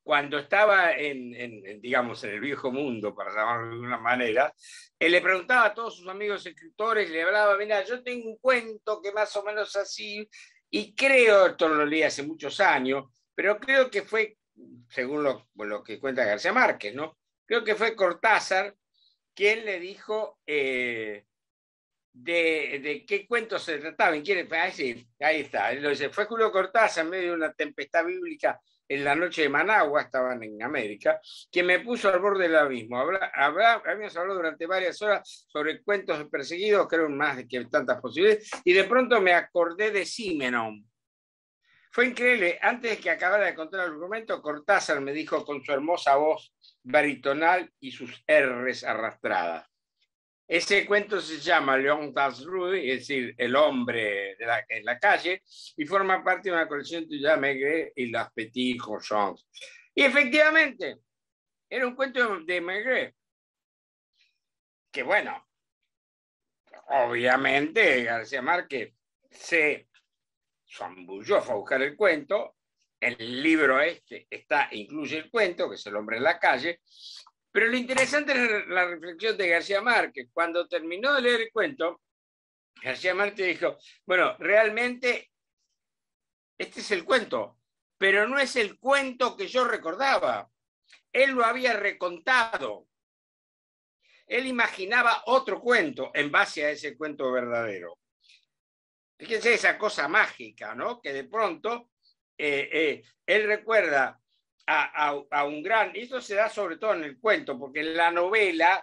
cuando estaba digamos, en el viejo mundo, para llamarlo de alguna manera, él le preguntaba a todos sus amigos escritores, le hablaba, mira, yo tengo un cuento que más o menos así, y creo, esto lo leí hace muchos años, pero creo que fue, según lo que cuenta García Márquez, ¿no? Creo que fue Cortázar quien le dijo de qué cuento se trataba. Sí, ahí está. Él lo dice, fue Julio Cortázar en medio de una tempestad bíblica en la noche de Managua, estaban en América, quien me puso al borde del abismo. Habíamos hablado durante varias horas sobre cuentos de perseguidos, creo más de que tantas posibilidades, y de pronto me acordé de Simenon. Fue increíble, antes de que acabara de contar el argumento, Cortázar me dijo con su hermosa voz baritonal y sus R's arrastradas. Ese cuento se llama Leon Tasruy, es decir, el hombre en la calle, y forma parte de una colección titulada Maigret y las Petits Cochons. Y efectivamente, era un cuento de Maigret, que bueno, obviamente García Márquez se zambulló a buscar el cuento. El libro incluye el cuento, que es El hombre en la calle. Pero lo interesante es la reflexión de García Márquez. Cuando terminó de leer el cuento, García Márquez dijo, bueno, realmente este es el cuento, pero no es el cuento que yo recordaba. Él lo había recontado. Él imaginaba otro cuento en base a ese cuento verdadero. Fíjense esa cosa mágica, ¿no? Que de pronto él recuerda a un gran, y esto se da sobre todo en el cuento, porque en la novela,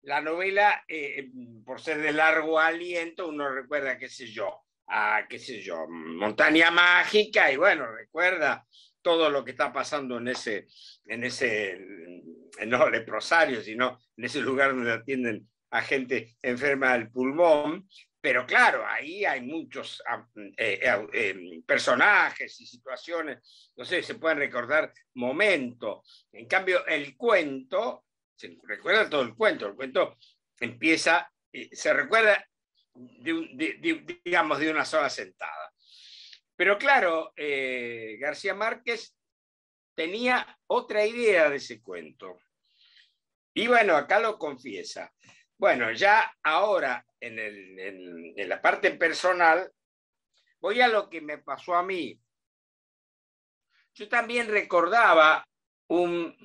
por ser de largo aliento, uno recuerda, qué sé yo, Montaña Mágica, y bueno, recuerda todo lo que está pasando en ese no leprosario, sino en ese lugar donde atienden a gente enferma del pulmón. Pero claro, ahí hay muchos personajes y situaciones, no sé, se pueden recordar momentos. En cambio, el cuento, se recuerda todo el cuento empieza, se recuerda digamos, de una sola sentada. Pero claro, García Márquez tenía otra idea de ese cuento. Y bueno, acá lo confiesa. Bueno, ya ahora en la parte personal, voy a lo que me pasó a mí. Yo también recordaba un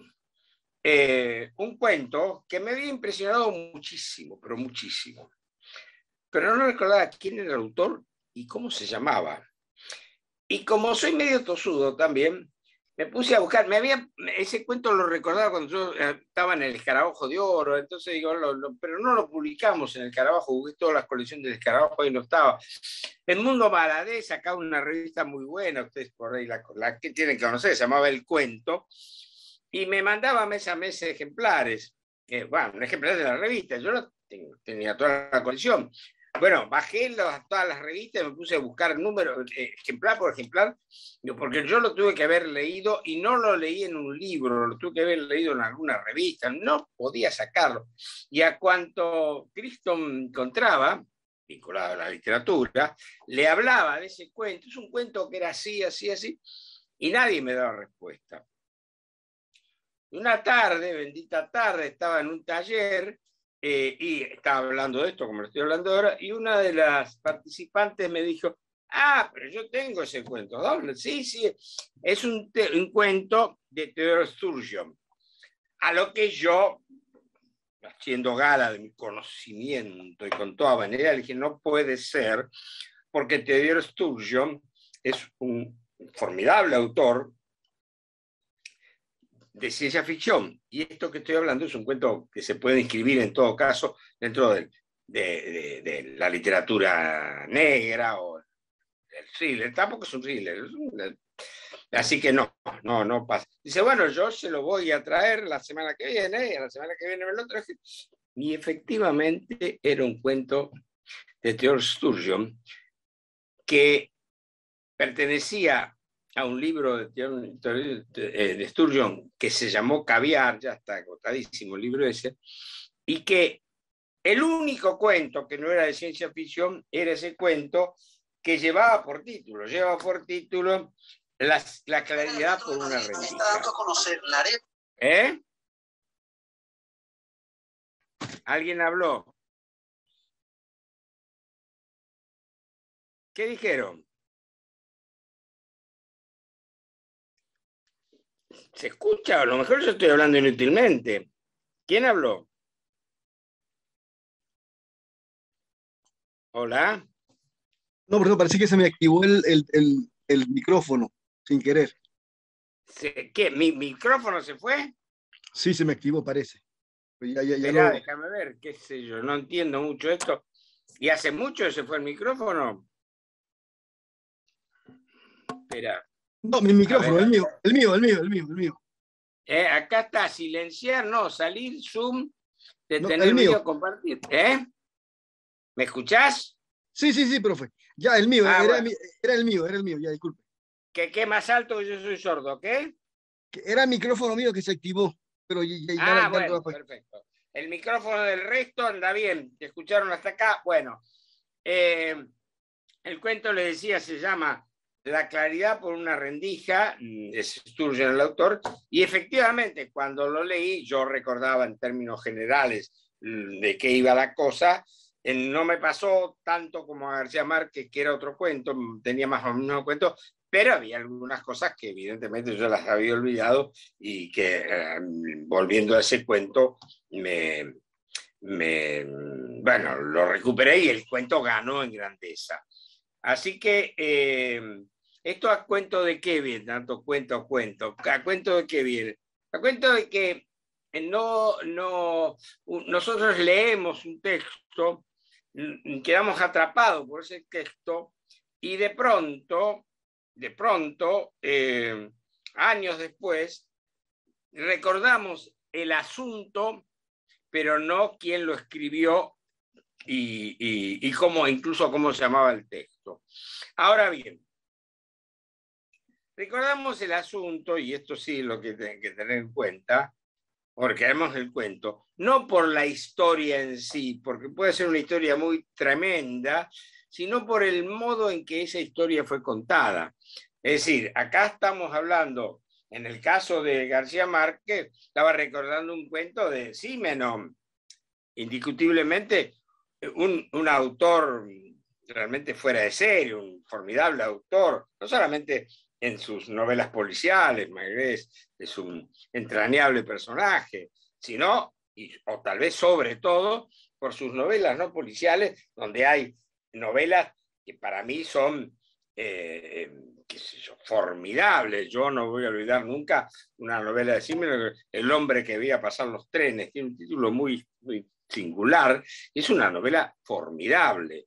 cuento que me había impresionado muchísimo, pero muchísimo. Pero no recordaba quién era el autor y cómo se llamaba. Y como soy medio tosudo también, me puse a buscar, ese cuento lo recordaba cuando yo estaba en el Escarabajo de Oro, entonces digo, pero no lo publicamos en el Escarabajo, busqué todas las colecciones del Escarabajo y no estaba. El Mundo Maladé sacaba una revista muy buena, ustedes por ahí la que tienen que conocer, se llamaba El Cuento, y me mandaba mes a mes ejemplares, bueno, un ejemplar de la revista, yo tenía toda la colección. Bueno, bajé todas las revistas y me puse a buscar números, ejemplar por ejemplar, porque yo lo tuve que haber leído y no lo leí en un libro, lo tuve que haber leído en alguna revista, no podía sacarlo. Y a cuanto Cristo encontraba, vinculado a la literatura, le hablaba de ese cuento, es un cuento que era así, así, así, y nadie me daba respuesta. Una tarde, bendita tarde, estaba en un taller, y estaba hablando de esto, como lo estoy hablando ahora, y una de las participantes me dijo, pero yo tengo ese cuento. ¿Dónde? Sí, es un cuento de Theodore Sturgeon. A lo que yo, haciendo gala de mi conocimiento y con toda manera, le dije, no puede ser, porque Theodore Sturgeon es un formidable autor de ciencia ficción, y esto que estoy hablando es un cuento que se puede inscribir en todo caso dentro de la literatura negra o el thriller. Tampoco es un thriller, así que no pasa. Dice, bueno, yo se lo voy a traer la semana que viene, y la semana que viene me lo traje, y efectivamente era un cuento de Theodore Sturgeon que pertenecía a un libro de Sturgeon que se llamó Caviar, ya está agotadísimo el libro ese, y que el único cuento que no era de ciencia ficción era ese cuento que lleva por título La claridad por una está rendija. dando a conocer la arepa. ¿Eh? ¿Alguien habló? ¿Qué dijeron? ¿Se escucha? A lo mejor yo estoy hablando inútilmente. ¿Quién habló? Hola. No, perdón, parece que se me activó el micrófono sin querer. ¿Qué? ¿Mi micrófono se fue? Sí, se me activó, parece. Pues ya Esperá, déjame ver, qué sé yo, no entiendo mucho esto. ¿Y hace mucho que se fue el micrófono? Espera. No, mi micrófono, ver, el mío. acá está, silenciar, no, salir, Zoom, No, detener el mío. video, compartir. ¿Me escuchás? Sí, profe. Ya, el mío, Bueno. era el mío, ya, disculpe. ¿Qué más alto que yo soy sordo? ¿Qué? Que era el micrófono mío que se activó, pero ya Bueno, fue. perfecto. El micrófono del resto anda bien. ¿Te escucharon hasta acá? Bueno, el cuento, le decía, se llama La claridad por una rendija, es Sturgeon el autor, y efectivamente cuando lo leí yo recordaba en términos generales de qué iba la cosa. No me pasó tanto como a García Márquez, que era otro cuento, tenía más o menos cuento, pero había algunas cosas que evidentemente yo las había olvidado y que volviendo a ese cuento bueno, lo recuperé y el cuento ganó en grandeza. Así que esto a cuento de qué viene, tanto cuento a cuento. ¿A cuento de qué viene? A cuento de que nosotros leemos un texto, quedamos atrapados por ese texto y de pronto, años después, recordamos el asunto, pero no quién lo escribió y cómo, incluso cómo se llamaba el texto. Ahora bien, recordamos el asunto, y esto sí es lo que tienen que tener en cuenta, porque haremos el cuento, no por la historia en sí, porque puede ser una historia muy tremenda, sino por el modo en que esa historia fue contada. Es decir, acá estamos hablando, en el caso de García Márquez, estaba recordando un cuento de Simenon, indiscutiblemente un autor realmente fuera de serie, un formidable autor, no solamente en sus novelas policiales, Maigret es un entrañable personaje, sino, o tal vez sobre todo, por sus novelas no policiales, donde hay novelas que para mí son qué sé yo, formidables. Yo no voy a olvidar nunca una novela de Simenon, El hombre que veía pasar los trenes, tiene un título muy singular, es una novela formidable.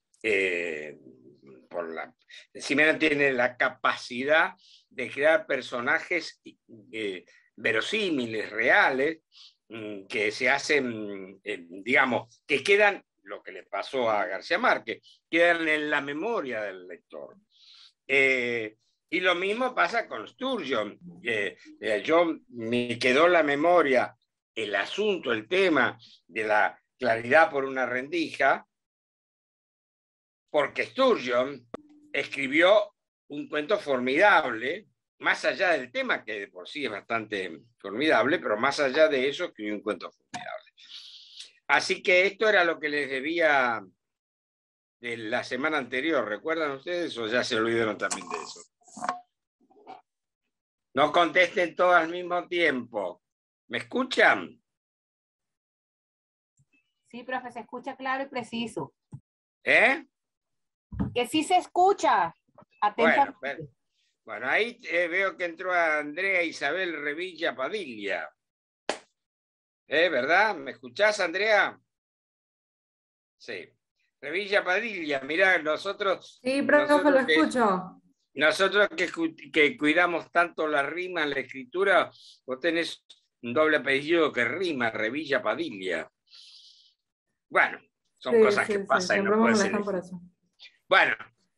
Simenon tiene la capacidad de crear personajes verosímiles, reales, que se hacen, digamos, que quedan, lo que le pasó a García Márquez, quedan en la memoria del lector. Y lo mismo pasa con Sturgeon. Yo me quedó en la memoria el asunto, el tema de la claridad por una rendija, porque Sturgeon escribió un cuento formidable, más allá del tema, que de por sí es bastante formidable, pero más allá de eso escribió un cuento formidable. Así que esto era lo que les debía de la semana anterior, ¿recuerdan ustedes o ya se olvidaron también de eso? No contesten todos al mismo tiempo. ¿Me escuchan? Sí, profe, se escucha claro y preciso. ¿Eh? Que sí se escucha. Atentamente. Bueno, ahí veo que entró a Andrea Isabel Revilla Padilla. ¿Verdad? ¿Me escuchás, Andrea? Sí. Revilla Padilla, mirá, nosotros... Sí, profe, lo escucho. Nosotros que cuidamos tanto la rima en la escritura, vos tenés un doble apellido que rima, Revilla Padilla. Bueno, son cosas que pasan y no pueden ser. Por eso. Bueno,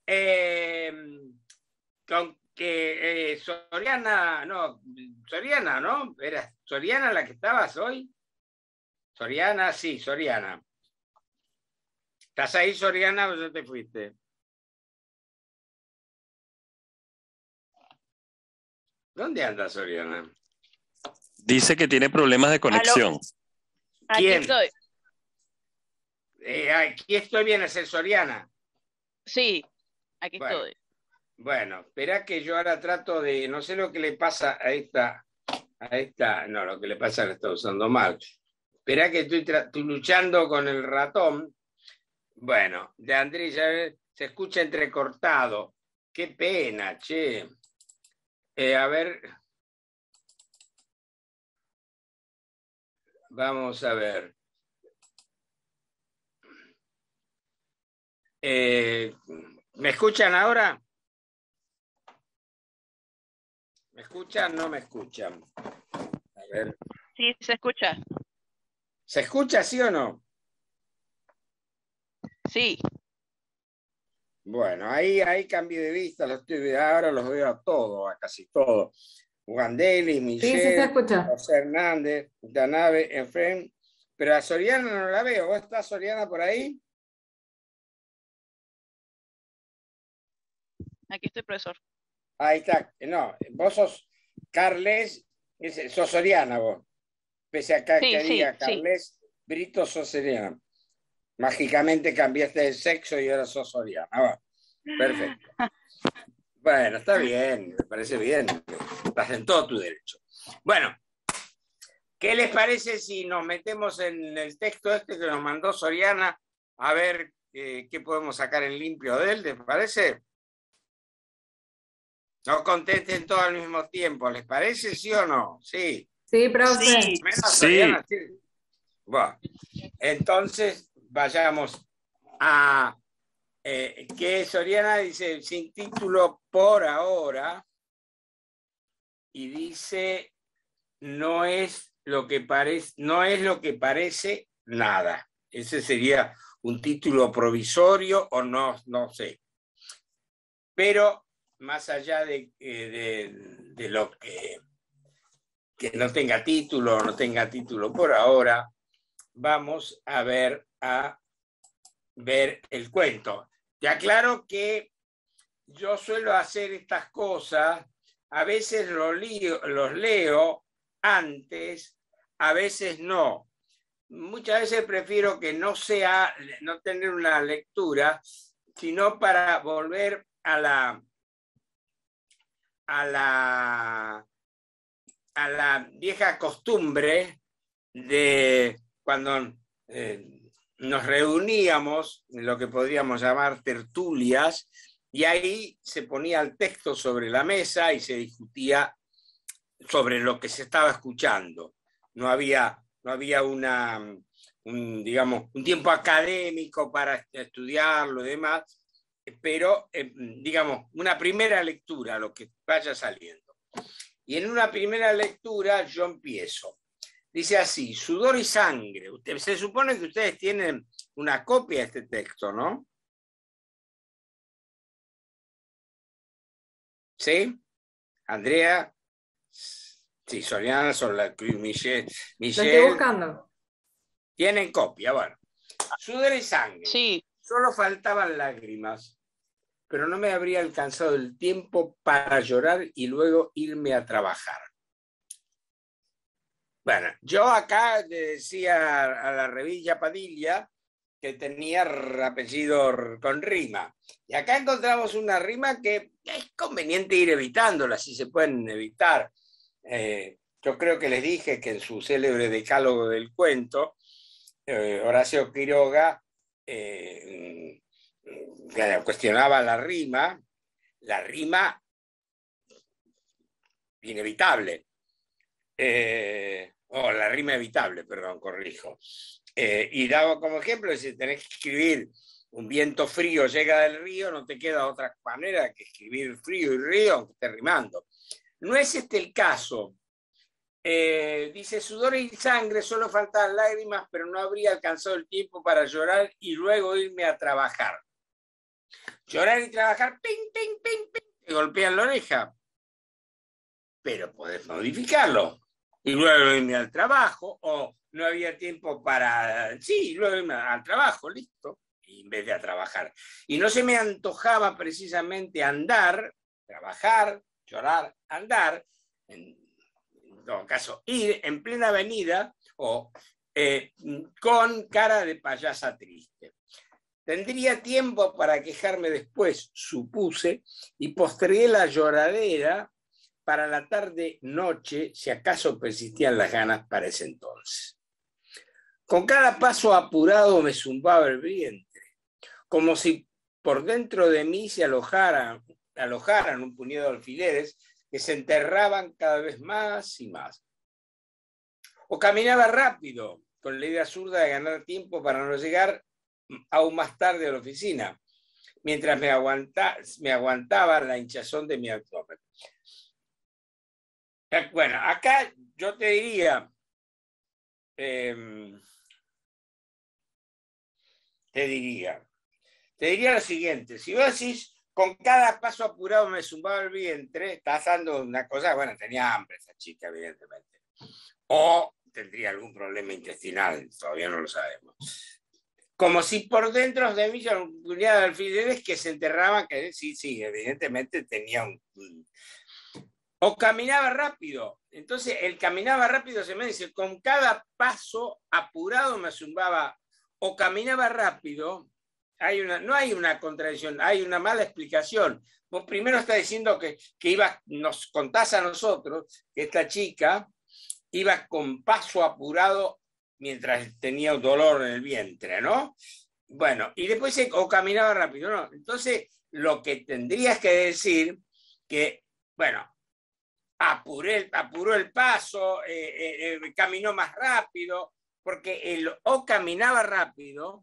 con que Soriana, ¿no? ¿Era Soriana la que estabas hoy? Soriana, sí, Soriana. ¿Estás ahí, Soriana, o ya te fuiste? ¿Dónde anda Soriana? Dice que tiene problemas de conexión. Aquí ¿Quién? estoy. Aquí estoy bien, es el Soriana. Sí, aquí Bueno. estoy. Bueno, espera que yo ahora trato de, no sé lo que le pasa a esta, no, lo que le pasa la está usando mal. Espera que estoy luchando con el ratón. Bueno, de Andrés ya se escucha entrecortado. Qué pena, che. A ver. Vamos a ver. ¿Me escuchan ahora? ¿Me escuchan? No me escuchan. A ver. Sí, se escucha. ¿Se escucha, sí o no? Sí. Bueno, ahí cambié de vista, ahora los veo a todos, a casi todos. Wandelli, Sí, Michelle, sí se escucha. José Hernández, Danabe, Efren. Pero a Soriana no la veo. ¿Vos estás, Soriana, por ahí? Aquí estoy, profesor. Ahí está. No, vos sos Carles, sos Soriana vos. Pese a que Sí, diga sí. Carles Brito, sos Soriana. Mágicamente cambiaste de sexo y ahora sos Soriana. Va. Perfecto. Bueno, está bien, me parece bien. Estás en todo tu derecho. Bueno, ¿qué les parece si nos metemos en el texto este que nos mandó Soriana? A ver qué podemos sacar en limpio de él, ¿les parece? No contesten todo al mismo tiempo, ¿les parece, sí o no? Sí. Sí, profe. Sí. Menos Sí. Soriana, sí. Bueno, entonces vayamos a que Soriana dice sin título por ahora y dice no es lo que parece nada. Ese sería un título provisorio o no sé. Pero más allá de lo que no tenga título o no tenga título por ahora, vamos a ver el cuento. Te aclaro que yo suelo hacer estas cosas, a veces los leo antes, a veces no. Muchas veces prefiero que no tener una lectura, sino para volver a la vieja costumbre de cuando nos reuníamos en lo que podríamos llamar tertulias, y ahí se ponía el texto sobre la mesa y se discutía sobre lo que se estaba escuchando. No había un tiempo académico para estudiarlo y demás, pero, digamos, una primera lectura, lo que vaya saliendo. Y en una primera lectura yo empiezo. Dice así, sudor y sangre. Se supone que ustedes tienen una copia de este texto, ¿no? ¿Sí? Andrea. Sí, Soriana, Michelle. Lo estoy buscando. Tienen copia, bueno. Sudor y sangre. Sí. Solo faltaban lágrimas, pero no me habría alcanzado el tiempo para llorar y luego irme a trabajar. Bueno, yo acá le decía a la revilla Padilla que tenía apellido con rima. Y acá encontramos una rima que es conveniente ir evitándola, si se pueden evitar. Yo creo que les dije que en su célebre decálogo del cuento, Horacio Quiroga cuestionaba la rima inevitable. La rima evitable, perdón, corrijo. Y daba como ejemplo, si tenés que escribir un viento frío llega del río, no te queda otra manera que escribir frío y río, aunque esté rimando. No es este el caso. Dice, sudor y sangre, solo faltaban lágrimas, pero no habría alcanzado el tiempo para llorar y luego irme a trabajar. Llorar y trabajar, ping, ping, ping, ping, te golpean la oreja. Pero podés modificarlo. Y luego irme al trabajo, o no había tiempo para... Sí, luego irme al trabajo, listo, en vez de a trabajar. Y no se me antojaba precisamente andar, trabajar, llorar, andar, en todo caso, ir en plena avenida o con cara de payasa triste. Tendría tiempo para quejarme después, supuse, y postergué la lloradera para la tarde-noche, si acaso persistían las ganas para ese entonces. Con cada paso apurado me zumbaba el vientre, como si por dentro de mí se alojaran un puñado de alfileres que se enterraban cada vez más y más. O caminaba rápido, con la idea absurda de ganar tiempo para no llegar aún más tarde a la oficina, mientras me aguantaba la hinchazón de mi abdomen. Bueno, acá yo te diría, lo siguiente: si vos decís, con cada paso apurado me zumbaba el vientre, estás dando una cosa, bueno, tenía hambre esa chica, evidentemente. O tendría algún problema intestinal, todavía no lo sabemos. Como si por dentro de mí era un puñado de alfileres que se enterraban, que sí, evidentemente tenía O caminaba rápido. Entonces, el caminaba rápido se me dice, con cada paso apurado me zumbaba. O caminaba rápido, no hay una contradicción, hay una mala explicación. Vos primero estás diciendo que nos contás a nosotros que esta chica iba con paso apurado mientras tenía un dolor en el vientre, ¿no? Bueno, y después o caminaba rápido, ¿no? Entonces, lo que tendrías que decir que, bueno, apuró el paso, caminó más rápido, porque o caminaba rápido.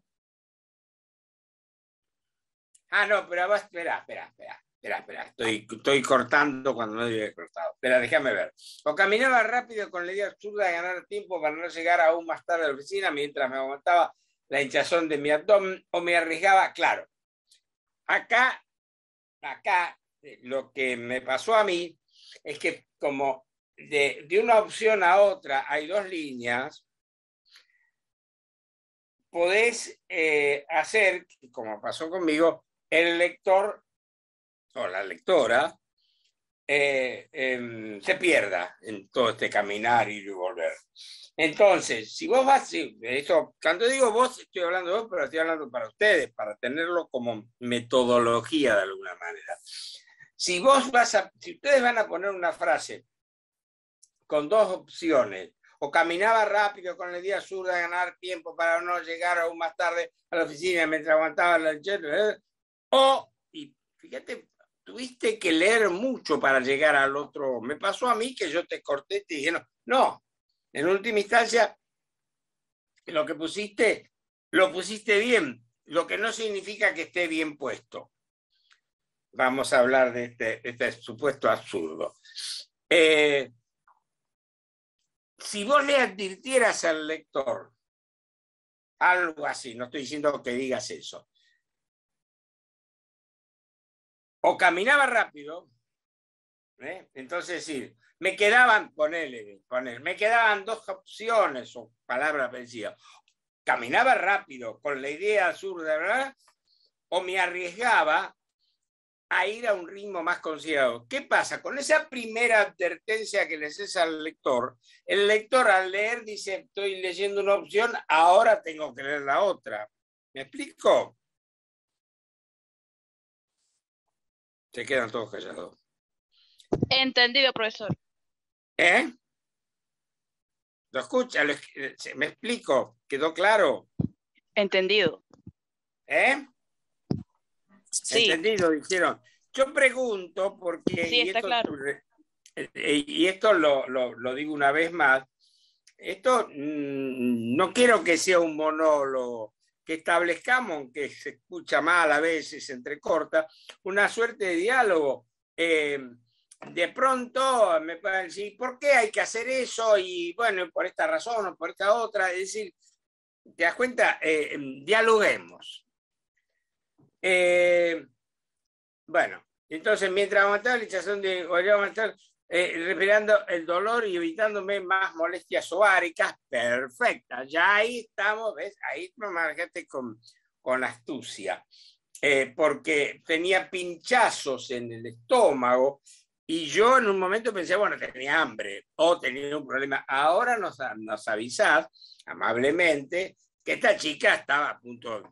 No, pero vos, espera, estoy cortando cuando no debía haber cortado. Espera, déjame ver. O caminaba rápido con la idea absurda de ganar tiempo para no llegar aún más tarde a la oficina mientras me aguantaba la hinchazón de mi abdomen, o me arriesgaba, claro. Acá, lo que me pasó a mí es que como de una opción a otra hay dos líneas, podés hacer, como pasó conmigo, el lector o la lectora se pierda en todo este caminar, ir y volver. Entonces, si vos vas, cuando digo vos, estoy hablando de vos, pero estoy hablando para ustedes, para tenerlo como metodología de alguna manera. Si ustedes van a poner una frase con dos opciones, o caminaba rápido con la idea absurda de ganar tiempo para no llegar aún más tarde a la oficina mientras aguantaba la y fíjate, tuviste que leer mucho para llegar al otro. Me pasó a mí que yo te corté y te dije, no, en última instancia, lo que pusiste, lo pusiste bien, lo que no significa que esté bien puesto. Vamos a hablar de este supuesto absurdo. Si vos le advirtieras al lector algo así, no estoy diciendo que digas eso, o caminaba rápido, entonces decir, me quedaban dos opciones o palabras parecidas. Caminaba rápido con la idea absurda, ¿verdad? O me arriesgaba a ir a un ritmo más considerado. ¿Qué pasa? Con esa primera advertencia que le haces al lector, el lector al leer dice, estoy leyendo una opción, ahora tengo que leer la otra. ¿Me explico? Se quedan todos callados. Entendido, profesor. ¿Lo escucha? ¿Me explico? ¿Quedó claro? Entendido. Sí. Entendido, dijeron. Yo pregunto porque... Sí, está claro. Y esto lo digo una vez más. Esto no quiero que sea un monólogo, que establezcamos, aunque se escucha mal a veces, se entrecorta, una suerte de diálogo. De pronto me pueden decir, ¿por qué hay que hacer eso? Y bueno, por esta razón o por esta otra. Es decir, ¿te das cuenta? Dialoguemos. Bueno, entonces mientras aguantaba la hinchazón podríamos estar respirando el dolor y evitándome más molestias ováricas, perfecta. Ya ahí estamos, ¿ves? Ahí me marcaste con astucia, porque tenía pinchazos en el estómago Y yo en un momento pensé, bueno, tenía hambre o tenía un problema. Ahora nos avisás amablemente que esta chica estaba a punto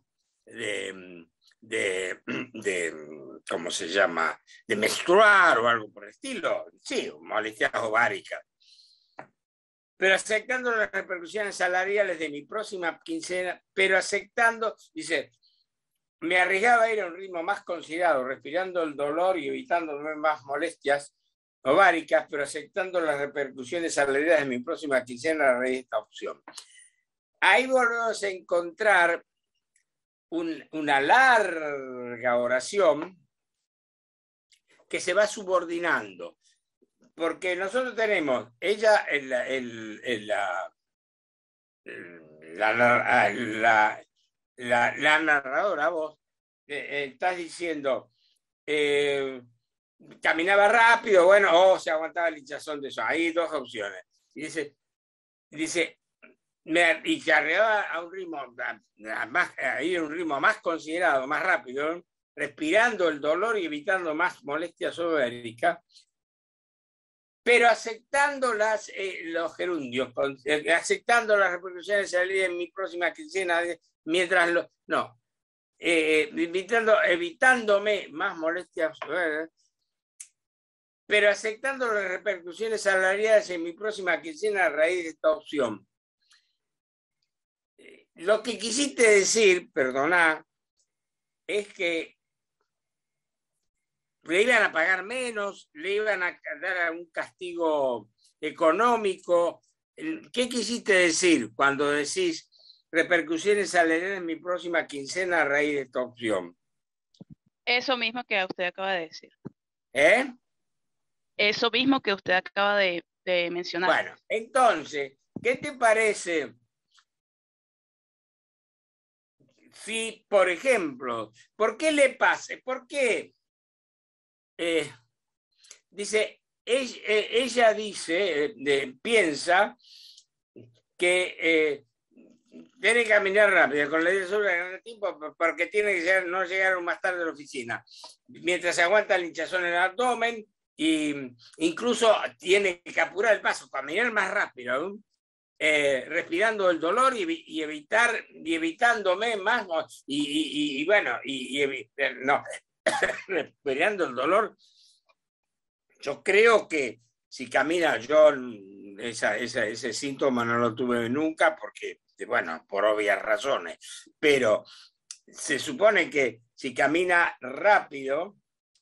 ¿cómo se llama? De menstruar o algo por el estilo. Sí, molestias ováricas. Pero aceptando las repercusiones salariales de mi próxima quincena, pero aceptando, dice, me arriesgaba a ir a un ritmo más considerado, respirando el dolor y evitando más molestias ováricas, pero aceptando las repercusiones salariales de mi próxima quincena a raíz de esta opción. Ahí volvemos a encontrar una larga oración que se va subordinando, porque nosotros tenemos, ella la narradora, vos, estás diciendo, caminaba rápido, bueno, o se aguantaba el hinchazón de eso. Hay dos opciones. Y dice y se arribaba a un ritmo más considerado, más rápido, respirando el dolor y evitando más molestias ováricas, pero aceptando los gerundios, aceptando las repercusiones de salir en mi próxima quincena, mientras evitándome más molestias, pero aceptando las repercusiones salariales en mi próxima quincena a raíz de esta opción. Lo que quisiste decir, perdoná, es que le iban a pagar menos, le iban a dar un castigo económico. ¿Qué quisiste decir cuando decís repercusiones salariales en mi próxima quincena a raíz de esta opción? Eso mismo que usted acaba de decir. ¿Eh? Eso mismo que usted acaba de mencionar. Bueno, entonces, ¿qué te parece si, por ejemplo, ¿por qué le pasa? ¿Por qué? Dice, ella dice, piensa que tiene que caminar rápido, con la idea sobre el tiempo, porque tiene que no llegar más tarde a la oficina. Mientras se aguanta el hinchazón en el abdomen, e incluso tiene que apurar el paso, caminar más rápido, respirando el dolor y evitándome más, respirando el dolor. Yo creo que si camina, yo ese síntoma no lo tuve nunca porque, bueno, por obvias razones, pero se supone que si camina rápido,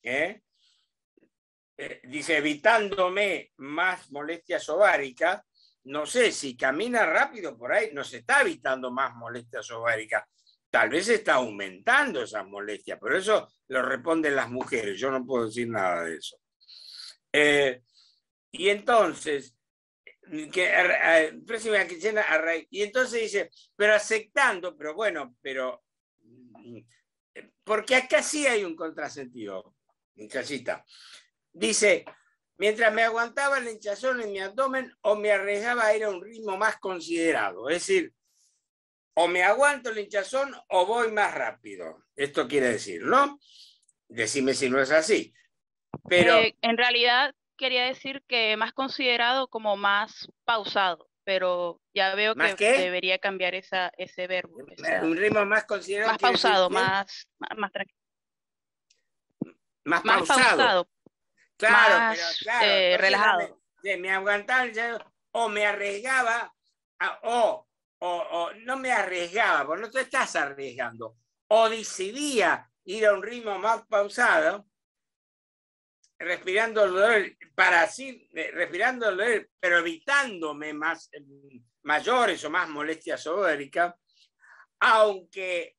dice, evitándome más molestias ováricas, no sé, si camina rápido por ahí, no se está evitando más molestias ováricas, tal vez está aumentando esas molestias, pero eso lo responden las mujeres, yo no puedo decir nada de eso. Y entonces, próxima quincena, y entonces dice, pero aceptando, pero bueno, porque acá sí hay un contrasentido, muchachita. Dice, mientras me aguantaba el hinchazón en mi abdomen o me arriesgaba a ir a un ritmo más considerado, es decir, o me aguanto el hinchazón o voy más rápido. Esto quiere decir, ¿no? Decime si no es así. Pero en realidad quería decir que más considerado como más pausado, pero ya veo que debería cambiar ese verbo. Un ritmo más considerado. Más pausado, más tranquilo. Más pausado. Claro, más, pero claro, relajado. Me aguantaba o me arriesgaba, o no me arriesgaba, porque no te estás arriesgando, o decidía ir a un ritmo más pausado, respirando el dolor, respirando el dolor, pero evitándome mayores o más molestias ováricas, aunque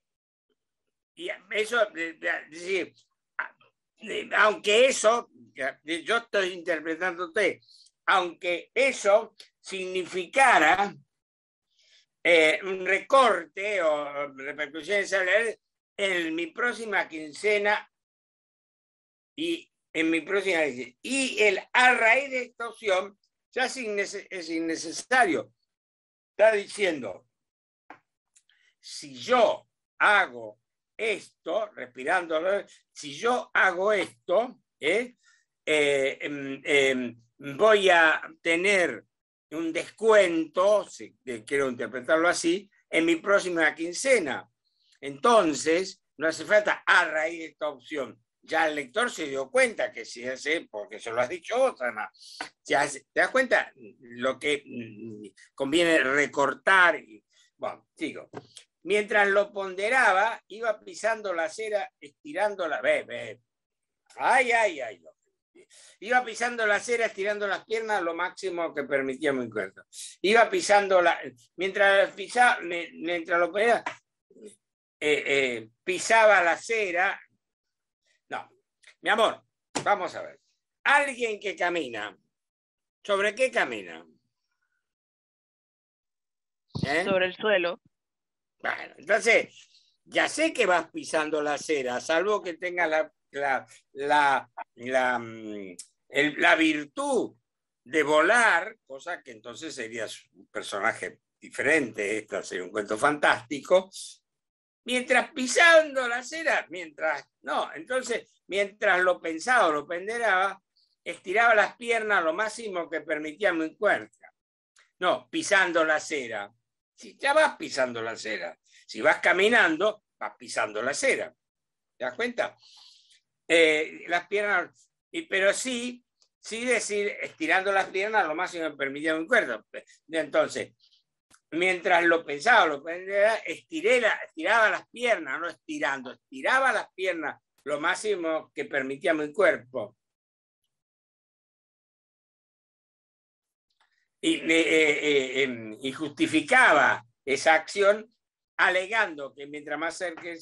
eso, yo estoy interpretándote, aunque eso significara un recorte o repercusiones salariales en mi próxima quincena y en mi próxima quincena. Y a raíz de esta opción ya es innecesario. Está diciendo, si yo hago esto, respirando, si yo hago esto, voy a tener un descuento, si quiero interpretarlo así, en mi próxima quincena. Entonces, no hace falta a raíz de esta opción. Ya el lector se dio cuenta que si hace, porque se lo has dicho vos además, ¿te das cuenta lo que conviene recortar? Bueno, sigo. Mientras lo ponderaba, iba pisando la acera, estirando la... Iba pisando la acera, estirando las piernas lo máximo que permitía mi cuerpo. Iba pisando la... Mientras lo ponía, pisaba la acera. No, mi amor, vamos a ver. Alguien que camina, ¿sobre qué camina? Sobre el suelo. Bueno, entonces, ya sé que vas pisando la acera, salvo que tengas la virtud de volar, cosa que entonces serías un personaje diferente, esto sería un cuento fantástico. Mientras pisando la acera, mientras lo pensaba o lo ponderaba, estiraba las piernas lo máximo que permitía mi cuerpo. No, pisando la acera. Si ya vas pisando la acera, si vas caminando, vas pisando la acera. ¿Te das cuenta? Las piernas, pero sí decir, estirando las piernas lo máximo que permitía mi cuerpo. Entonces, mientras lo pensaba, estiraba las piernas, no estiraba las piernas lo máximo que permitía mi cuerpo. Y justificaba esa acción alegando que mientras más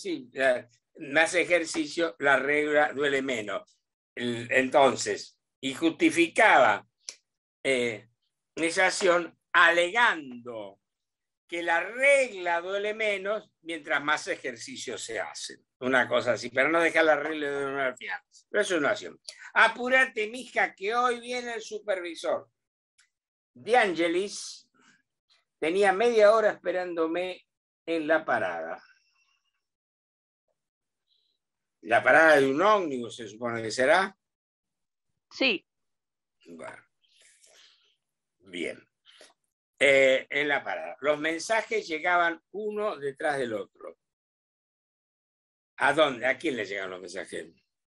ejercicio, la regla duele menos. Entonces, y justificaba esa acción alegando que la regla duele menos mientras más ejercicio se hace. Una cosa así, pero no dejar la regla de una al final. Pero eso es una acción. Apúrate, mija, que hoy viene el supervisor. De Angelis tenía media hora esperándome en la parada. ¿La parada de un ómnibus se supone que será? Sí. Bueno. Bien. En la parada. Los mensajes llegaban uno detrás del otro. ¿A dónde? ¿A quién le llegan los mensajes?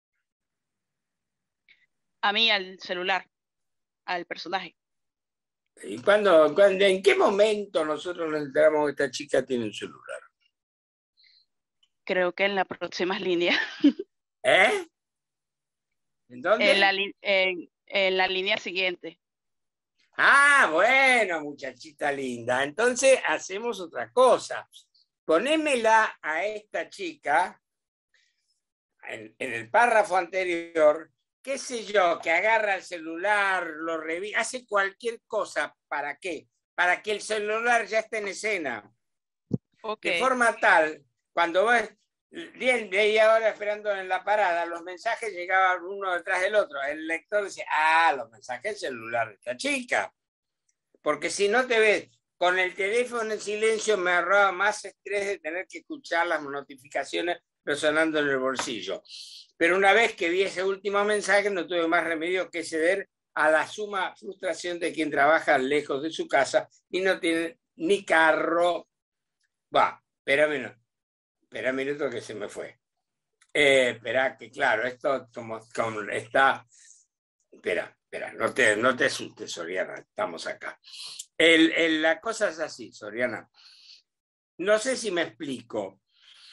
A mí, al celular, al personaje. ¿Y en qué momento nosotros nos enteramos que esta chica tiene un celular? Creo que en las próximas líneas. ¿Eh? ¿En dónde? En la línea siguiente. Ah, bueno, muchachita linda. Entonces hacemos otra cosa. Ponémela a esta chica en el párrafo anterior, qué sé yo, que agarra el celular, lo revisa, hace cualquier cosa. ¿Para qué? Para que el celular ya esté en escena. Okay. De forma tal, cuando vas media hora esperando en la parada, los mensajes llegaban uno detrás del otro. El lector decía, los mensajes del celular de esta chica. Porque si no te ves con el teléfono en silencio, me ahorraba más estrés de tener que escuchar las notificaciones resonando en el bolsillo. Pero una vez que vi ese último mensaje, no tuve más remedio que ceder a la suma frustración de quien trabaja lejos de su casa y no tiene ni carro. Espera un minuto que se me fue. Espera, que claro, esto como está... Espera, no te asustes, Soriana, estamos acá. La cosa es así, Soriana. No sé si me explico.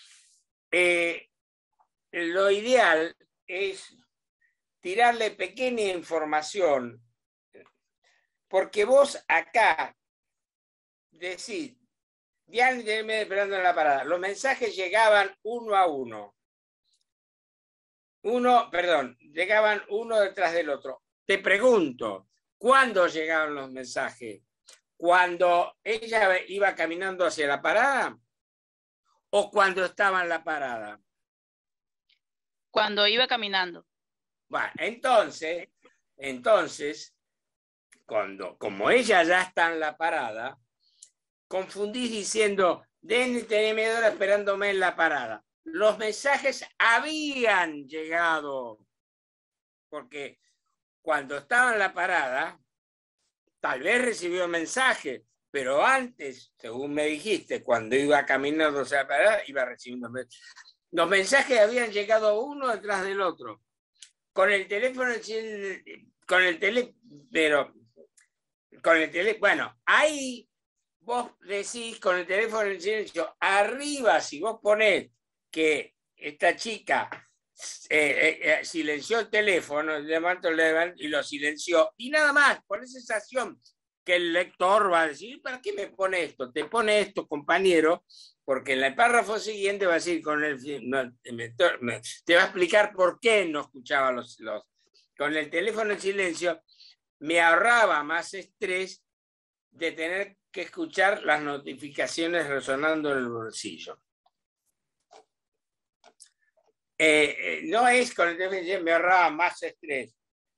Lo ideal es tirarle pequeña información, porque vos acá decís, ya esperando en la parada, los mensajes llegaban uno a uno. Llegaban uno detrás del otro. Te pregunto, ¿cuándo llegaban los mensajes? ¿Cuando ella iba caminando hacia la parada? ¿O cuando estaba en la parada? Cuando iba caminando. Bueno, entonces, como ella ya está en la parada, confundís diciendo, tenés media hora esperándome en la parada. Los mensajes habían llegado, porque cuando estaba en la parada, tal vez recibió mensaje, pero antes, según me dijiste, cuando iba caminando hacia la parada, iba recibiendo mensajes. Los mensajes habían llegado uno detrás del otro. Con el teléfono, bueno, ahí vos decís con el teléfono en silencio, arriba, si vos ponés que esta chica silenció el teléfono, levanto y lo silenció, y nada más, por esa sensación que el lector va a decir, ¿para qué me pone esto? Te pone esto, compañero, porque en el párrafo siguiente va a decir, te va a explicar por qué no escuchaba con el teléfono en silencio, me ahorraba más estrés de tener que escuchar las notificaciones resonando en el bolsillo. No es con el teléfono, me ahorraba más estrés.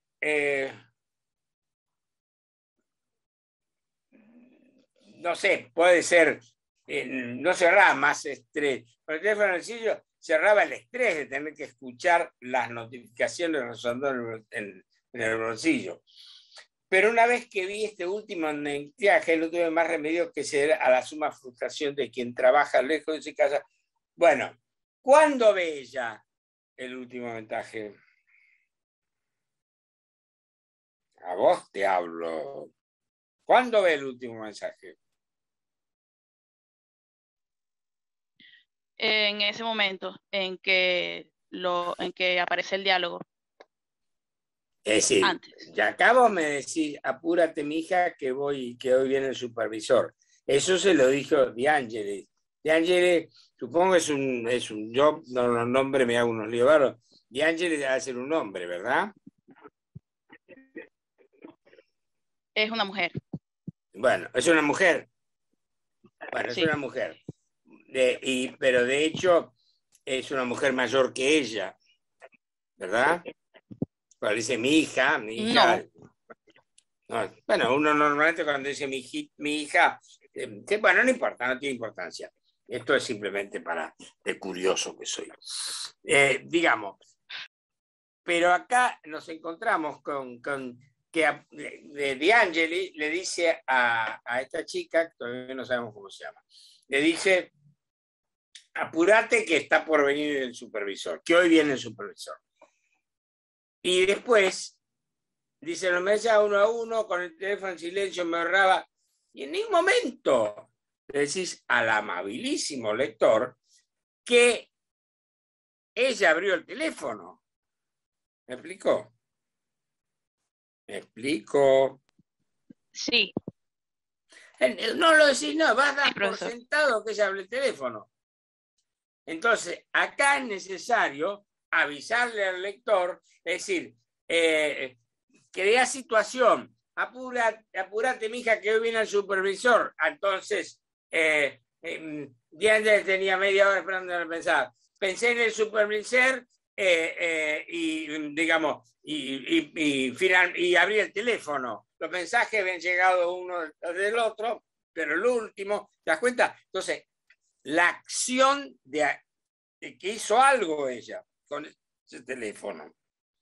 No sé, puede ser, no se ahorraba más estrés. Con el teléfono en el bolsillo se ahorraba el estrés de tener que escuchar las notificaciones resonando en el bolsillo. Pero una vez que vi este último mensaje, no tuve más remedio que ceder a la suma frustración de quien trabaja lejos de su casa. Bueno, ¿cuándo ve ella el último mensaje? A vos te hablo. ¿Cuándo ve el último mensaje? En ese momento en que aparece el diálogo. Es decir, antes. Ya acabo me decís, apúrate, mija, que hoy viene el supervisor. Eso se lo dijo De Angelis. De Angelis, supongo es un yo, no los nombres me hago unos líos raros. De Angelis debe ser un hombre, ¿verdad? Es una mujer. Bueno, es una mujer. Bueno, Sí. Es una mujer. Pero de hecho es una mujer mayor que ella, ¿verdad? Cuando dice mi hija. No. No, bueno, uno normalmente cuando dice mi hija, bueno, no importa, no tiene importancia. Esto es simplemente de curioso que soy. Digamos, pero acá nos encontramos con que De Angeli le dice a esta chica, que todavía no sabemos cómo se llama, le dice, apúrate que está por venir el supervisor, que hoy viene el supervisor. Y después dice, no me decía uno a uno, con el teléfono en silencio me ahorraba. Y en ningún momento le decís al amabilísimo lector que ella abrió el teléfono. ¿Me explico? ¿Me explico? Sí. No lo decís, no, vas a dar Sí, por profesor. sentado que ella abrió el teléfono. Entonces, acá es necesario avisarle al lector, es decir, crea situación, apúrate, mija, que hoy viene el supervisor. Entonces, Diana tenía media hora esperando a pensar. Pensé en el supervisor y abrí el teléfono. Los mensajes habían llegado uno del otro, pero el último, ¿te das cuenta? Entonces, la acción de que hizo algo ella con ese teléfono.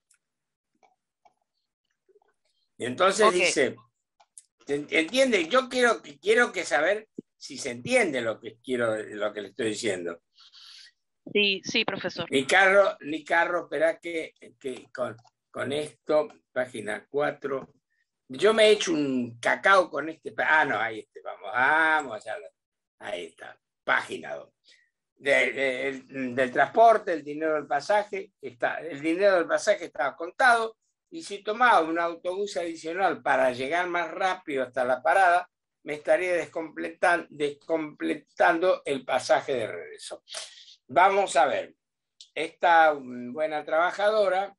Y entonces dice, ¿entiende? Yo quiero que saber si se entiende lo que le estoy diciendo. Sí, sí, profesor. Ni carro, espera que con esto, página 4. Yo me he hecho un cacao con este. No, ahí está, vamos allá. Ahí está, página 2. Del transporte, el dinero del pasaje estaba contado, y si tomaba un autobús adicional para llegar más rápido hasta la parada, me estaría descompletando el pasaje de regreso. Vamos a ver, esta buena trabajadora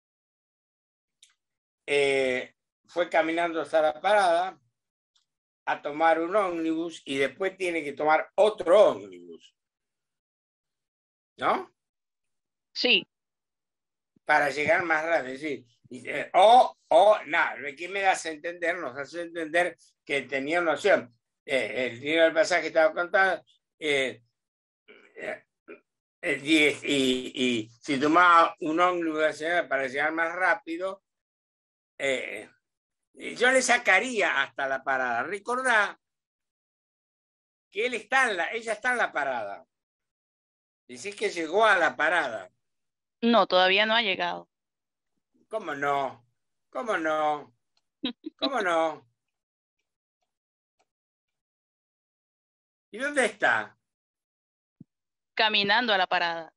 fue caminando hasta la parada a tomar un ómnibus y después tiene que tomar otro ómnibus, ¿no? Sí. Para llegar más rápido, sí. ¿Qué me das a entender? Nos hace entender que tenía una opción. El dinero del pasaje estaba contado, y si tomaba un ómnibus para llegar más rápido, yo le sacaría hasta la parada. Recordá que ella está en la parada. Decís que llegó a la parada. No, todavía no ha llegado. ¿Cómo no? ¿Cómo no? ¿Cómo no? ¿Y dónde está? Caminando a la parada.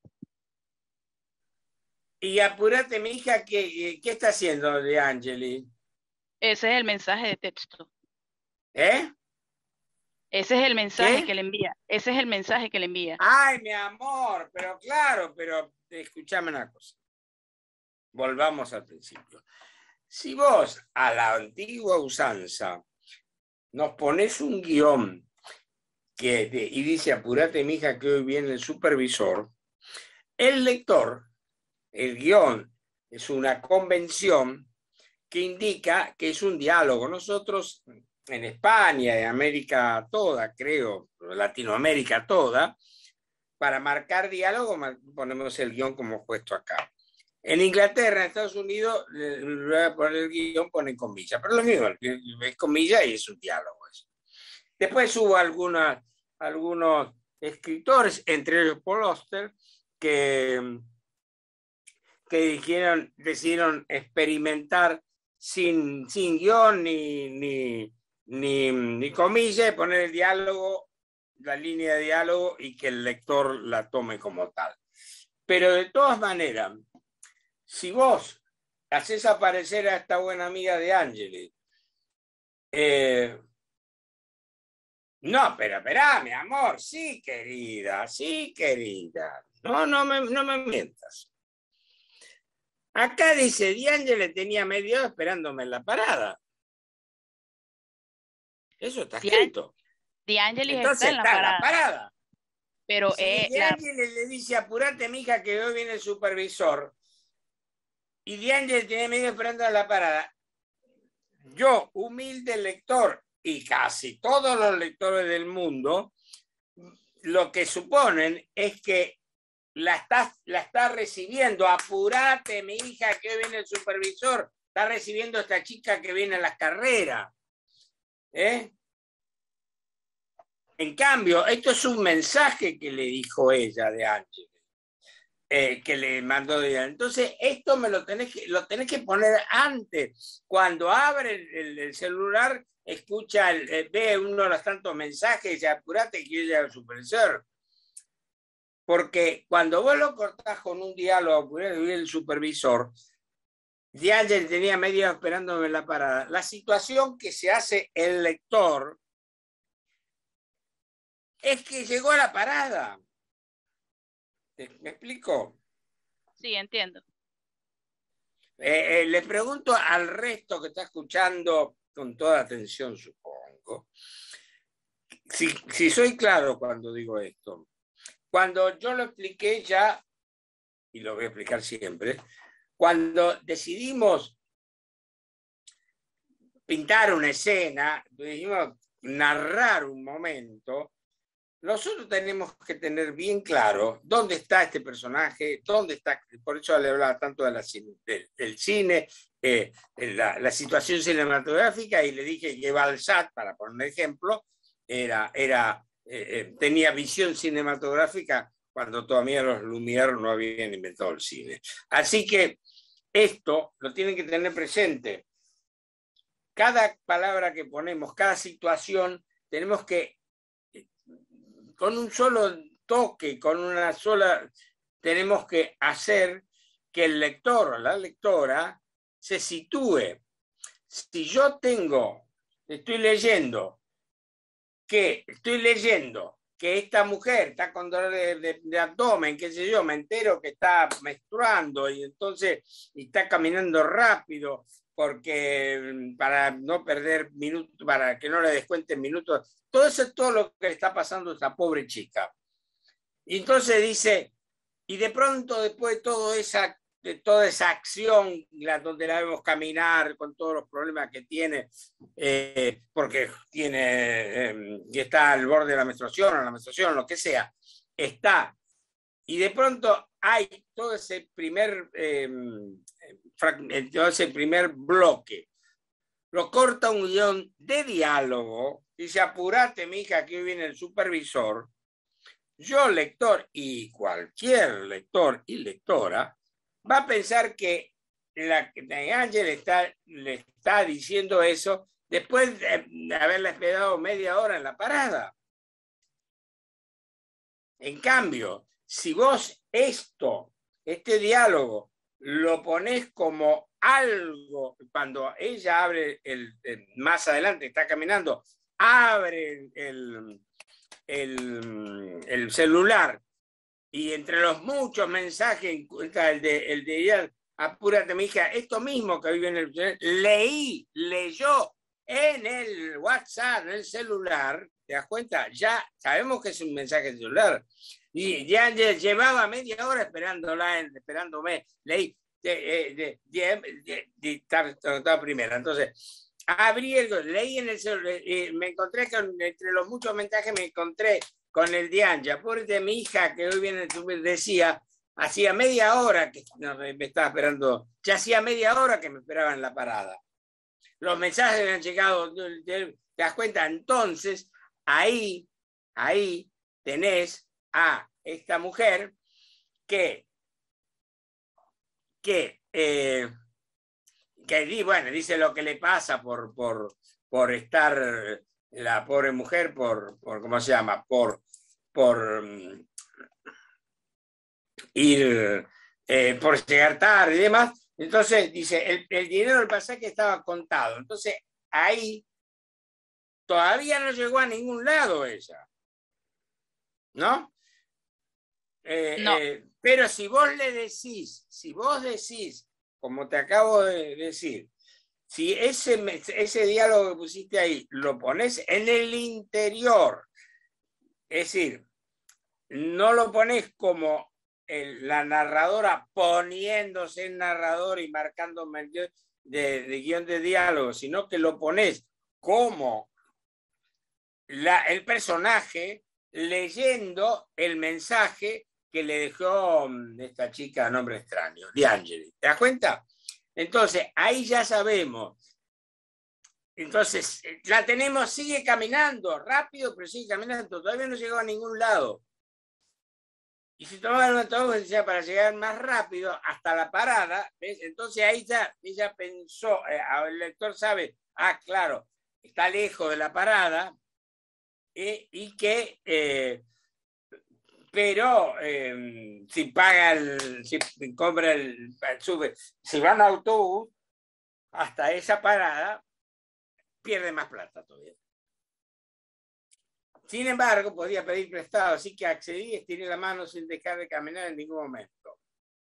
Y apúrate, mi hija, ¿qué está haciendo De Angeli? Ese es el mensaje de texto. ¿Eh? Ese es el mensaje ¿Qué? que le envía. Ese es el mensaje que le envía. Ay, mi amor, pero claro, pero escúchame una cosa. Volvamos al principio. Si vos, a la antigua usanza, nos pones un guión y dice, apúrate, mija, que hoy viene el supervisor, el lector, el guión, es una convención que indica que es un diálogo. Nosotros, en España, en América toda, creo, Latinoamérica toda, para marcar diálogo ponemos el guión como puesto acá. En Inglaterra, en Estados Unidos, voy a poner el guión, ponen comillas, pero lo mismo, es comillas y es un diálogo. Después hubo algunos escritores, entre ellos Paul Auster, que decidieron experimentar sin guión ni comillas, poner el diálogo, la línea de diálogo y que el lector la tome como tal. Pero de todas maneras, si vos haces aparecer a esta buena amiga de Angeli, no, pero espera, mi amor, sí, querida. No me mientas. Acá dice, De Angeli tenía media hora esperándome en la parada. Eso está escrito. De Angeli Entonces está en la parada. Pero si De Angeli le dice, apurate, mija, que hoy viene el supervisor, y De Angeli tiene media hora esperando en la parada, yo, humilde lector, y casi todos los lectores del mundo, lo que suponen es que la está recibiendo. Apurate, mi hija, que hoy viene el supervisor. Está recibiendo a esta chica que viene a las carreras. En cambio, esto es un mensaje que le dijo ella de Angeli, que le mandó de ella. Entonces, esto lo tenés que poner antes. Cuando abre el celular, escucha, ve uno de los tantos mensajes y dice, apurate que yo llegue al supervisor. Porque cuando vos lo cortás con un diálogo, el supervisor, De Angeli tenía media hora esperándome en la parada. La situación que se hace el lector es que llegó a la parada. ¿Me explico? Sí, entiendo. Le pregunto al resto que está escuchando con toda atención, supongo, si soy claro cuando digo esto. Cuando yo lo expliqué ya, y lo voy a explicar siempre, cuando decidimos pintar una escena, decidimos narrar un momento, nosotros tenemos que tener bien claro dónde está este personaje, dónde está, por eso le hablaba tanto del cine, la situación cinematográfica, y le dije que Balzac, para poner un ejemplo, tenía visión cinematográfica cuando todavía los Lumière no habían inventado el cine. Así que esto lo tienen que tener presente. Cada palabra que ponemos, cada situación, tenemos que, con un solo toque, con una sola, tenemos que hacer que el lector o la lectora se sitúe. Si yo estoy leyendo que esta mujer está con dolor de abdomen, qué sé yo, me entero que está menstruando y entonces está caminando rápido porque para no perder minutos, para que no le descuenten minutos, todo eso es todo lo que le está pasando a esta pobre chica. Y entonces dice, y de pronto después de toda esa acción, donde la vemos caminar con todos los problemas que tiene, porque está al borde de la menstruación, lo que sea, está. Y de pronto hay todo ese primer entonces el primer bloque. Lo corta un guión de diálogo. Dice, apurate, mija, aquí viene el supervisor. Yo, lector, y cualquier lector y lectora, va a pensar que Ángel le está diciendo eso después de haberla esperado media hora en la parada. En cambio, si vos este diálogo, lo ponés como algo, cuando ella abre más adelante, está caminando, abre el celular y entre los muchos mensajes encuentra el de ella, apúrate, mi hija, esto mismo que vive en leyó en el WhatsApp, en el celular, ¿te das cuenta? Ya sabemos que es un mensaje celular. Y ya llevaba media hora esperándome, leí de primera. Entonces, leí en el celular, me encontré entre los muchos mensajes, me encontré con el de Anja, de mi hija que hoy viene, decía, hacía media hora que me estaba esperando, ya hacía media hora que me esperaba en la parada. Los mensajes me han llegado, ¿te das cuenta? Entonces, ahí tenés a esta mujer que dice lo que le pasa por estar la pobre mujer, por ¿cómo se llama? Por ir, por llegar tarde y demás. Entonces dice, el dinero del pasaje estaba contado. Entonces ahí todavía no llegó a ningún lado ella, ¿no? No. Pero si vos decís, como te acabo de decir, si ese diálogo que pusiste ahí lo pones en el interior, es decir, no lo pones como la narradora poniéndose en narrador y marcando de guión de diálogo, sino que lo pones como el personaje leyendo el mensaje que le dejó esta chica a nombre extraño, de Angeli. ¿Te das cuenta? Entonces, ahí ya sabemos. Entonces, la tenemos, sigue caminando, rápido, pero sigue caminando. Todavía no llegó a ningún lado. Y si tomaba el autobús para llegar más rápido hasta la parada, ¿ves? Entonces ahí ya ella pensó, el lector sabe, claro, está lejos de la parada, y que, pero si compra sube, si va en autobús hasta esa parada, pierde más plata todavía. Sin embargo, podía pedir prestado, así que accedí y estiré la mano sin dejar de caminar en ningún momento.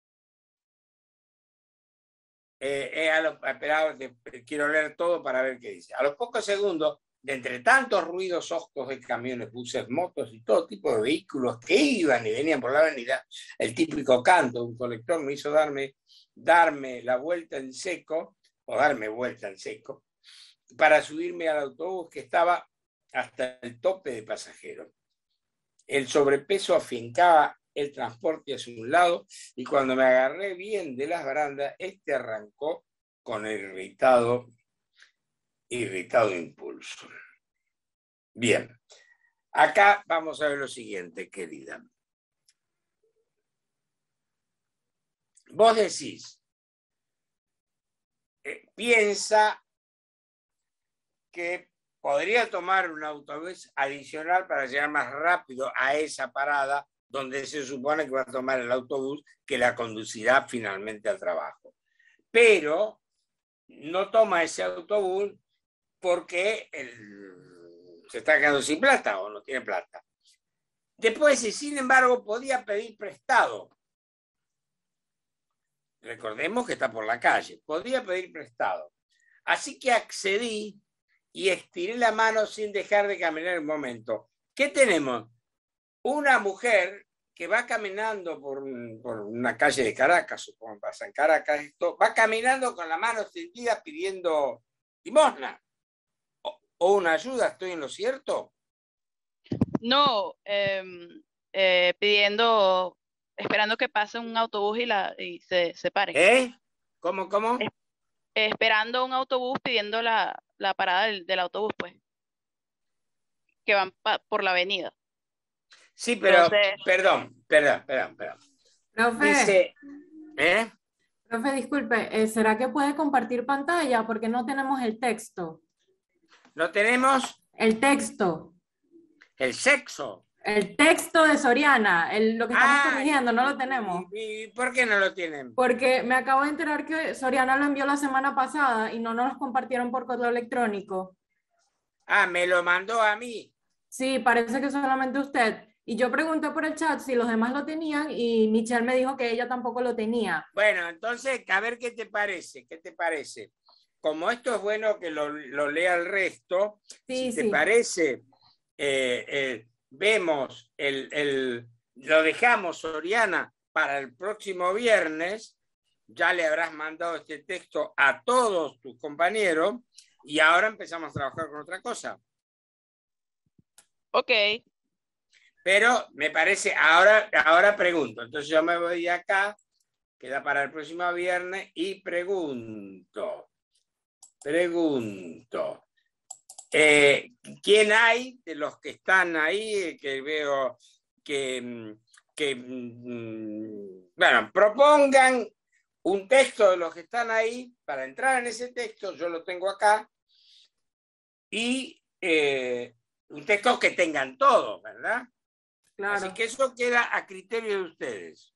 Quiero leer todo para ver qué dice. A los pocos segundos, de entre tantos ruidos hoscos de camiones, buses, motos y todo tipo de vehículos que iban y venían por la avenida, el típico canto de un colector me hizo darme la vuelta en seco, o darme vuelta en seco, para subirme al autobús que estaba hasta el tope de pasajeros. El sobrepeso afincaba el transporte hacia un lado y cuando me agarré bien de las barandas, arrancó con el irritado impulso. Bien, acá vamos a ver lo siguiente, querida. Vos decís, piensa que podría tomar un autobús adicional para llegar más rápido a esa parada donde se supone que va a tomar el autobús que la conducirá finalmente al trabajo. Pero no toma ese autobús porque se está quedando sin plata o no tiene plata. Después, sin embargo, podía pedir prestado. Recordemos que está por la calle. Podía pedir prestado. Así que accedí y estiré la mano sin dejar de caminar un momento. ¿Qué tenemos? Una mujer que va caminando por una calle de Caracas, supongo que pasa en Caracas, va caminando con la mano extendida pidiendo limosna o una ayuda. ¿Estoy en lo cierto? No, esperando que pase un autobús y se pare. ¿Cómo? Esperando un autobús, pidiendo la parada del autobús, pues, que van por la avenida. Sí, pero, Entonces, perdón. Profe, Dice, profe, disculpe, ¿será que puede compartir pantalla? Porque no tenemos el texto. ¿no tenemos El texto. el sexo? El texto de Soriana, lo que estamos corrigiendo, no lo tenemos. ¿Y por qué no lo tienen? Porque me acabo de enterar que Soriana lo envió la semana pasada y no nos lo compartieron por correo electrónico. Me lo mandó a mí. Sí, parece que solamente usted. Y yo pregunté por el chat si los demás lo tenían y Michelle me dijo que ella tampoco lo tenía. Bueno, entonces, a ver qué te parece. Como esto es bueno que lo lea el resto, Sí, si te sí. parece, vemos lo dejamos, Soriana, para el próximo viernes. Ya le habrás mandado este texto a todos tus compañeros y ahora empezamos a trabajar con otra cosa. ok. Pero me parece, ahora pregunto. Entonces yo me voy de acá, queda para el próximo viernes, y pregunto. ¿Quién hay de los que están ahí, que veo bueno, propongan un texto de los que están ahí, para entrar en ese texto, yo lo tengo acá, y un texto que tengan todos, ¿verdad? Claro. Así que eso queda a criterio de ustedes.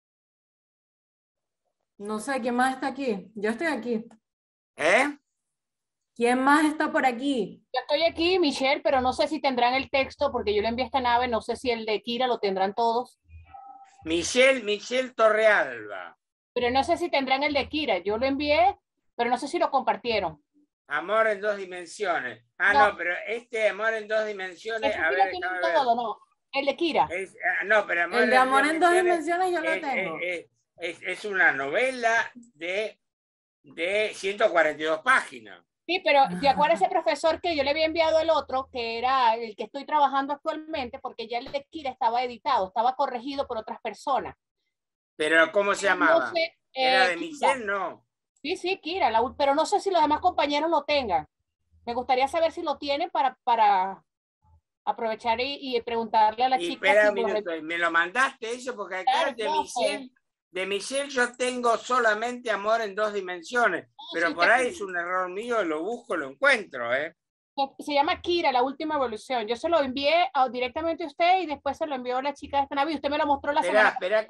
No sé, ¿quién más está aquí? Yo estoy aquí. ¿Eh? ¿Quién más está por aquí? Yo estoy aquí, Michelle, pero no sé si tendrán el texto, porque yo le envié esta nave, no sé si el de Kira lo tendrán todos. Michelle Torrealba. Pero no sé si tendrán el de Kira. Yo lo envié, pero no sé si lo compartieron. Amor en dos dimensiones. No. No, pero este amor en dos dimensiones, Este a sí ver, lo tienen déjame ver. todo, ¿no? El de Kira. No, pero El de amor en dos dimensiones yo lo tengo. Es una novela de 142 páginas. Sí, pero ¿te acuerdas ese profesor que yo le había enviado el otro, que era el que estoy trabajando actualmente, porque ya el de Kira estaba editado, estaba corregido por otras personas? Pero ¿cómo se llamaba? No sé, ¿Era de Kira. Michelle? No. Sí, Kira, pero no sé si los demás compañeros lo tengan. Me gustaría saber si lo tienen para aprovechar y preguntarle a la chica. Espera un minuto, ¿me lo mandaste eso? Porque acá Claro, de Michelle yo tengo solamente amor en dos dimensiones, pero sí, por ahí es un error mío, lo busco, lo encuentro, ¿eh? Se llama Kira, la última evolución. Yo se lo envié directamente a usted y después se lo envió a la chica de esta nave y usted me lo mostró la semana pasada.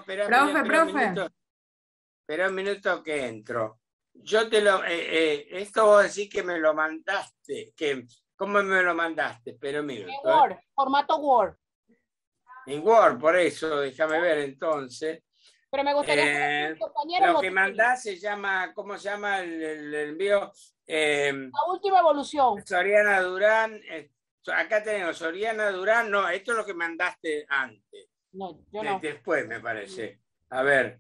Espera un minuto que entro. Yo esto vos decís que me lo mandaste, ¿cómo me lo mandaste? Espera un minuto. En Word, formato Word. En Word, por eso, déjame ver entonces. Pero me gustaría saber si mis compañeros lo que mandás se llama, ¿cómo se llama el envío? La última evolución. Soriana Durán, acá tenemos Soriana Durán, no, esto es lo que mandaste antes. No, yo no. Después me parece. A ver,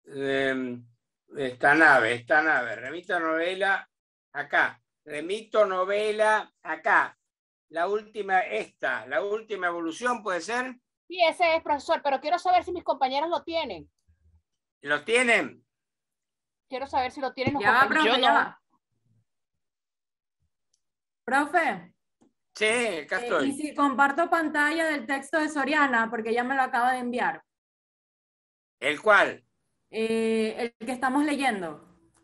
esta nave, remito novela, acá, acá. La última evolución, ¿puede ser? Sí, ese es, profesor, pero quiero saber si mis compañeros lo tienen. ¿Lo tienen? Quiero saber si lo tienen los Ya, compañeros. profe, Yo no. ya. Profe. Sí, acá estoy. Y si comparto pantalla del texto de Soriana, porque ya me lo acaba de enviar. ¿El cuál? El que estamos leyendo.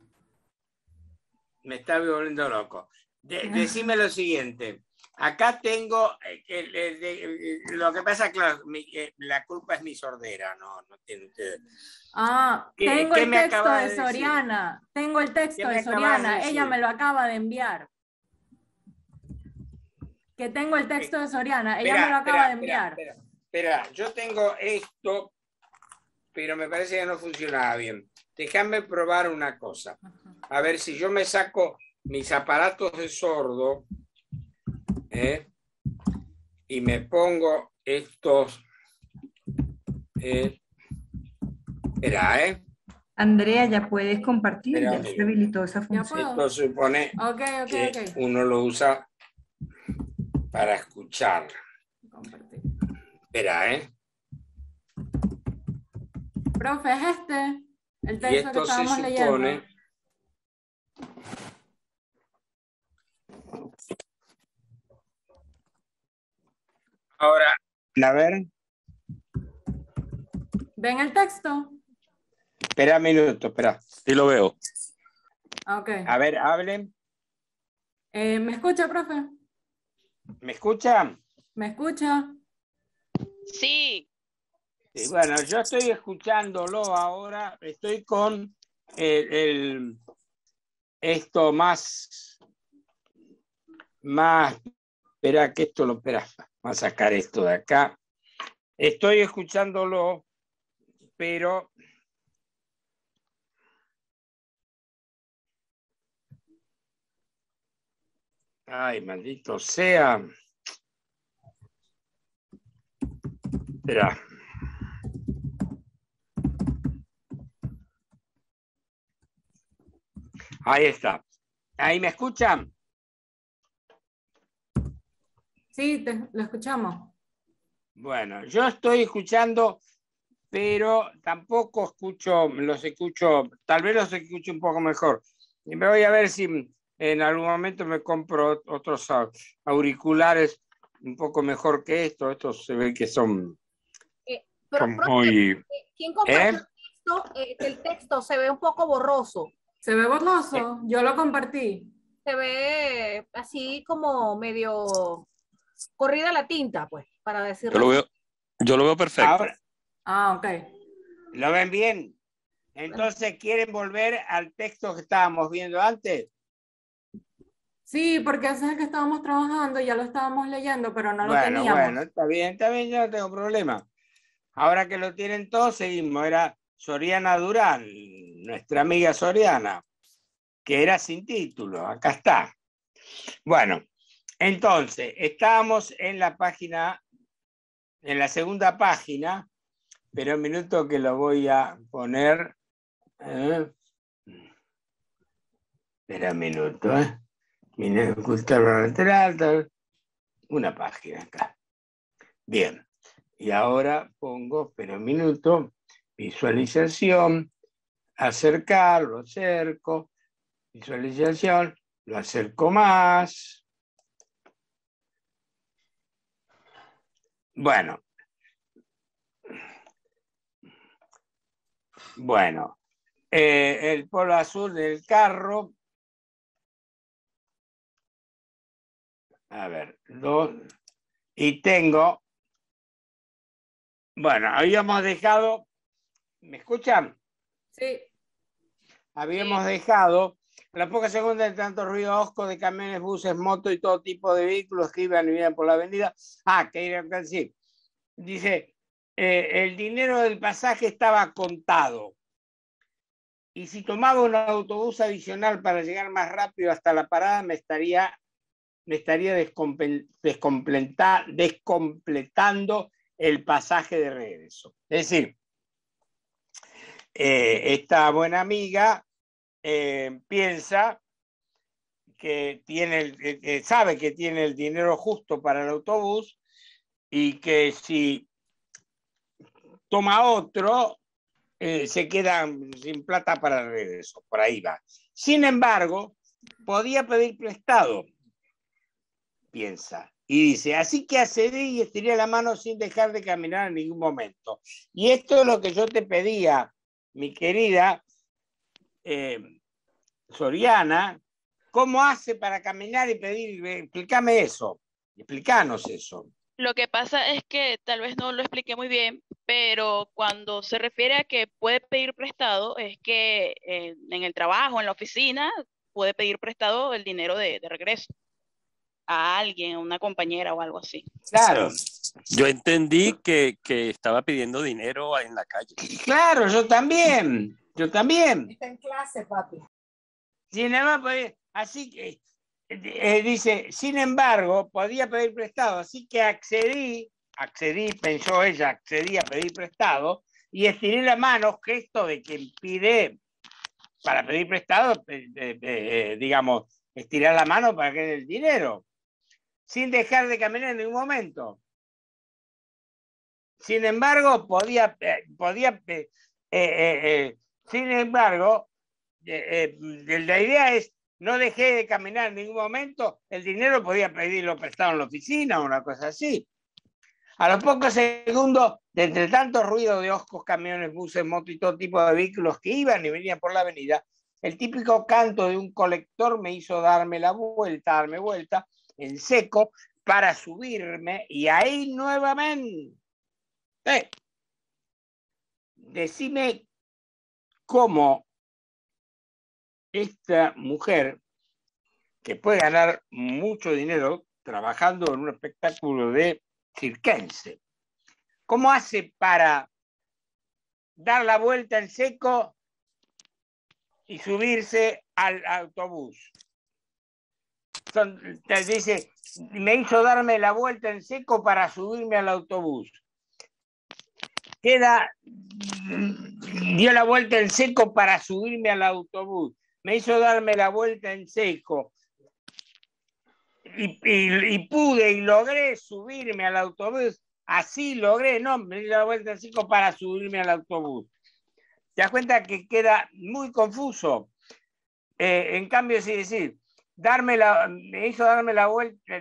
Me está volviendo loco. Decime lo siguiente. Acá tengo, lo que pasa, claro, la culpa es mi sordera, no tiene usted. Tengo el texto de Soriana. Tengo el texto de Soriana. Ella me lo acaba de enviar. Que tengo el texto de Soriana. Ella me lo acaba de enviar. Espera, yo tengo esto, pero me parece que no funcionaba bien. Déjame probar una cosa. A ver si yo me saco mis aparatos de sordo y me pongo estos. Espera, Andrea, ya puedes compartir, ya se habilitó esa función. Esto supone que uno lo usa para escuchar. Espera, Profe, ¿es este? El Y texto que esto se estábamos leyendo. supone... Ahora, a ver, ¿Ven el texto? espera un minuto, espera. Sí lo veo. Ok. A ver, hablen. ¿Me escucha, profe? ¿Me escuchan? ¿Me escucha? Sí, Sí, bueno, yo estoy escuchándolo ahora, estoy con esto más, espera que esto lo, espera, vamos a sacar esto de acá. Estoy escuchándolo, pero ay, maldito sea. Espera. Ahí está. ¿Ahí me escuchan? Sí, lo escuchamos. Bueno, yo estoy escuchando, pero tampoco los escucho, tal vez los escucho un poco mejor. Y me voy a ver si en algún momento me compro otros auriculares un poco mejor que estos. Estos se ve que son muy... ¿Quién compartió el texto? El texto se ve un poco borroso. ¿Se ve borroso? Yo lo compartí. Se ve así como medio corrida la tinta, pues, para decirlo. Yo lo veo perfecto. Ahora, ok. ¿Lo ven bien? Entonces, ¿quieren volver al texto que estábamos viendo antes? Sí, porque ese es el que estábamos trabajando, ya lo estábamos leyendo, pero no lo teníamos. Bueno, está bien, yo no tengo problema. Ahora que lo tienen todos, seguimos. Era Soriana Durán, nuestra amiga Soriana, que era sin título. Acá está. Bueno, entonces, estábamos en la página, en la segunda página, pero un minuto que lo voy a poner. Espera un minuto, ocultar la lateral, una página acá. Bien, y ahora pongo, espera un minuto, visualización, acercar, lo acerco, visualización, lo acerco más. Bueno, el polo azul del carro. A ver, y tengo, bueno, habíamos dejado, ¿me escuchan? Sí. Habíamos dejado las pocas segundos de tanto ruido hosco de camiones, buses, motos y todo tipo de vehículos que iban y venían por la avenida. Que iban a decir. Dice, el dinero del pasaje estaba contado. Y si tomaba un autobús adicional para llegar más rápido hasta la parada, me estaría descompletando el pasaje de regreso. Es decir, esta buena amiga piensa que sabe que tiene el dinero justo para el autobús y que si toma otro, se queda sin plata para el regreso. Por ahí va. Sin embargo, podía pedir prestado, piensa. Y dice, así que accedí y estiré la mano sin dejar de caminar en ningún momento. Y esto es lo que yo te pedía, mi querida Soriana. ¿Cómo hace para caminar y pedir? Explícame eso. Explícanos eso. Lo que pasa es que tal vez no lo expliqué muy bien, pero cuando se refiere a que puede pedir prestado, es que en el trabajo, en la oficina, puede pedir prestado el dinero de regreso a alguien, a una compañera o algo así. Claro. Yo entendí que estaba pidiendo dinero en la calle. Claro, yo también. Está en clase, papi. Sin embargo, así que dice, sin embargo, podía pedir prestado, así que accedí, pensó ella, accedí a pedir prestado y estiré la mano, gesto de quien pide para pedir prestado, digamos, estirar la mano para que dé el dinero, sin dejar de caminar en ningún momento. Sin embargo, podía Sin embargo, la idea es, no dejé de caminar en ningún momento, el dinero podía pedirlo prestado en la oficina o una cosa así. A los pocos segundos, de entre tanto ruido de oscos, camiones, buses, motos y todo tipo de vehículos que iban y venían por la avenida, el típico canto de un colector me hizo darme vuelta en seco para subirme, y ahí nuevamente, decime cómo esta mujer, que puede ganar mucho dinero trabajando en un espectáculo de circense, ¿cómo hace para dar la vuelta en seco y subirse al autobús? Dice, me hizo darme la vuelta en seco para subirme al autobús. Dio la vuelta en seco para subirme al autobús. Me hizo darme la vuelta en seco. Y pude y logré subirme al autobús. Así logré, no, me di la vuelta en seco para subirme al autobús. ¿Te das cuenta que queda muy confuso? En cambio, si decir, me hizo darme la vuelta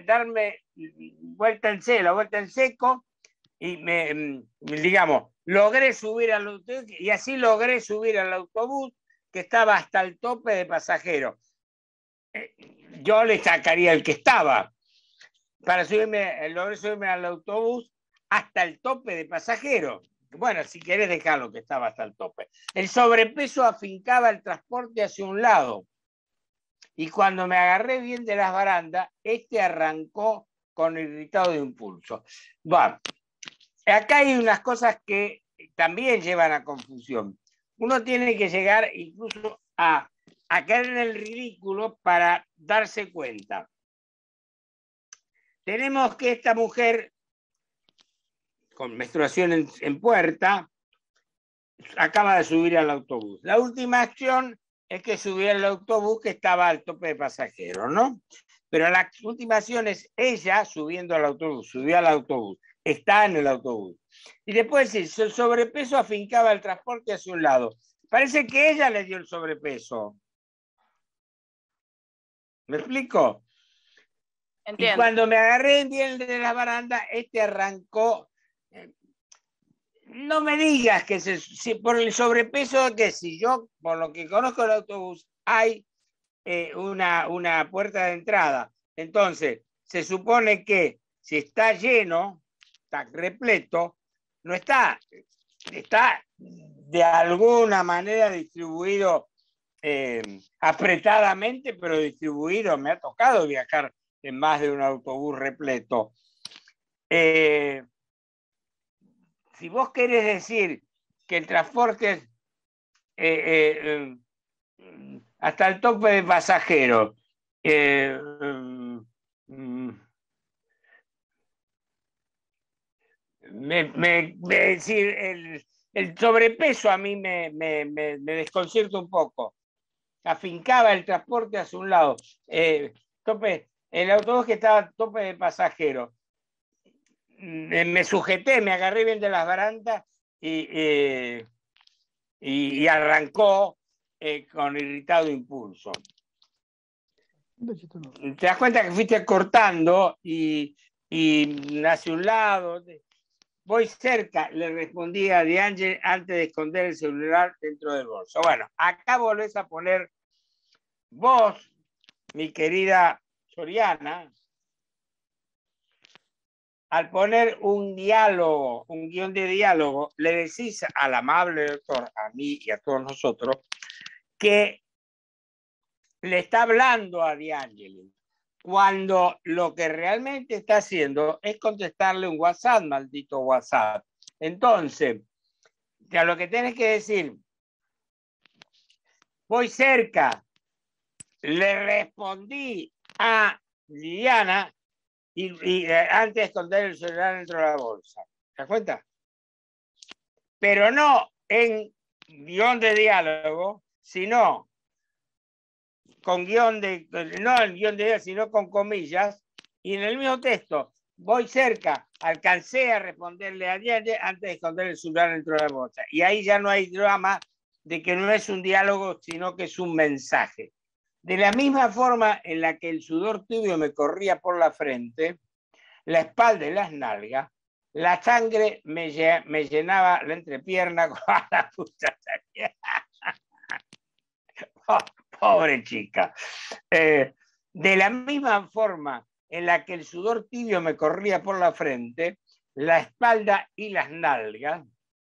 en seco, y digamos, logré subir al autobús, y así logré subir al autobús que estaba hasta el tope de pasajeros. Yo le sacaría el que estaba. Logré subirme al autobús hasta el tope de pasajeros. Bueno, si querés dejarlo que estaba hasta el tope. El sobrepeso afincaba el transporte hacia un lado. Y cuando me agarré bien de las barandas, arrancó con irritado de impulso. Bueno, acá hay unas cosas que también llevan a confusión. Uno tiene que llegar incluso a caer en el ridículo para darse cuenta. Tenemos que esta mujer, con menstruación en puerta, acaba de subir al autobús. La última acción es que subió al autobús que estaba al tope de pasajeros, ¿no? Pero la última acción es ella subiendo al autobús, subió al autobús, está en el autobús. Y después dice, el sobrepeso afincaba el transporte hacia un lado. Parece que ella le dio el sobrepeso. ¿Me explico? Entiendo. Y cuando me agarré bien de la baranda, arrancó. No me digas que por el sobrepeso, que si yo, por lo que conozco el autobús, hay una puerta de entrada. Entonces, se supone que si está lleno, está repleto, no está de alguna manera distribuido apretadamente, pero distribuido. Me ha tocado viajar en más de un autobús repleto. Si vos querés decir que el transporte hasta el tope de pasajeros, decir, el sobrepeso a mí me desconcierta un poco. Afincaba el transporte hacia un lado. El autobús que estaba a tope de pasajeros. Me sujeté, me agarré bien de las barandas y arrancó con irritado impulso. Te das cuenta que fuiste cortando y hacia un lado. Voy cerca, le respondí a D'Angeli antes de esconder el celular dentro del bolso. Bueno, acá volvés a poner vos, mi querida Soriana, al poner un diálogo, un guión de diálogo, le decís al amable doctor, a mí y a todos nosotros, que le está hablando a D'Angeli, cuando lo que realmente está haciendo es contestarle un WhatsApp, maldito WhatsApp. Entonces, ya lo que tenés que decir, voy cerca, le respondí a Liliana y antes de esconder el celular dentro de la bolsa. ¿Te das cuenta? Pero no en guión de diálogo, sino con guión de, no en guión de diálogo, sino con comillas, y en el mismo texto, voy cerca, alcancé a responderle a Allende antes de esconder el celular dentro de la bolsa. Y ahí ya no hay drama, de que no es un diálogo, sino que es un mensaje. De la misma forma en la que el sudor tibio me corría por la frente, la espalda y las nalgas, la sangre me llenaba la entrepierna con la puta. Pobre chica. De la misma forma en la que el sudor tibio me corría por la frente, la espalda y las nalgas,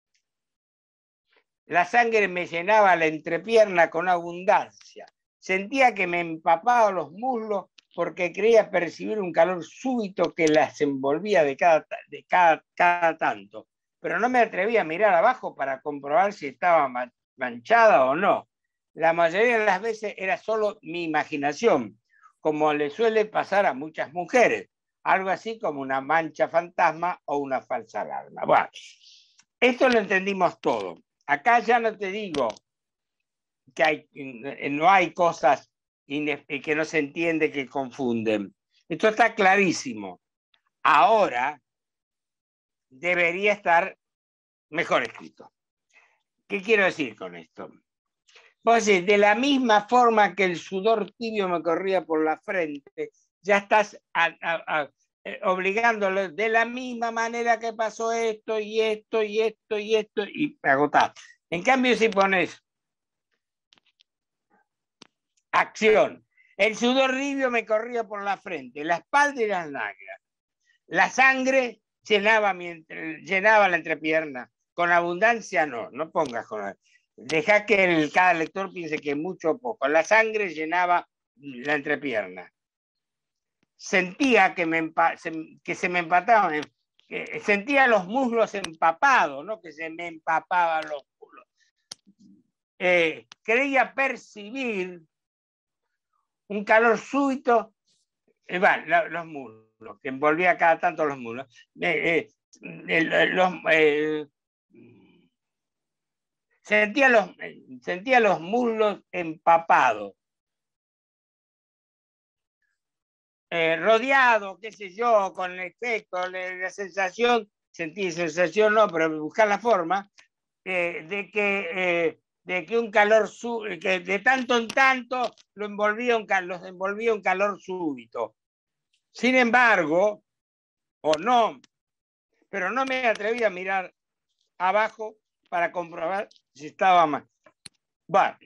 la sangre me llenaba la entrepierna con abundancia. Sentía que me empapaba los muslos porque creía percibir un calor súbito que las envolvía de cada tanto. Pero no me atrevía a mirar abajo para comprobar si estaba manchada o no. La mayoría de las veces era solo mi imaginación, como le suele pasar a muchas mujeres, algo así como una mancha fantasma o una falsa alarma. Bueno, esto lo entendimos todo. Acá ya no te digo que no hay cosas que no se entiende, que confunden. Esto está clarísimo. Ahora debería estar mejor escrito. ¿Qué quiero decir con esto? Vos decís, de la misma forma que el sudor tibio me corría por la frente, ya estás obligándolo de la misma manera que pasó esto y esto y esto y esto, y agotás. En cambio, si pones acción, el sudor tibio me corría por la frente, la espalda y las nalgas, la sangre llenaba la entrepierna, con abundancia no pongas con la... Deja que cada lector piense que mucho o poco. La sangre llenaba la entrepierna. Sentía que se me empataban, sentía los muslos empapados, no que se me empapaban los muslos. Creía percibir un calor súbito, los muslos, que envolvía cada tanto los muslos. Sentía los muslos empapados, rodeado, qué sé yo, con el efecto, la sensación, sentí sensación no, pero buscar la forma, de que un calor, que de tanto en tanto los envolvía un calor súbito. Sin embargo, pero no me atreví a mirar abajo para comprobar si estaba mal. Bueno,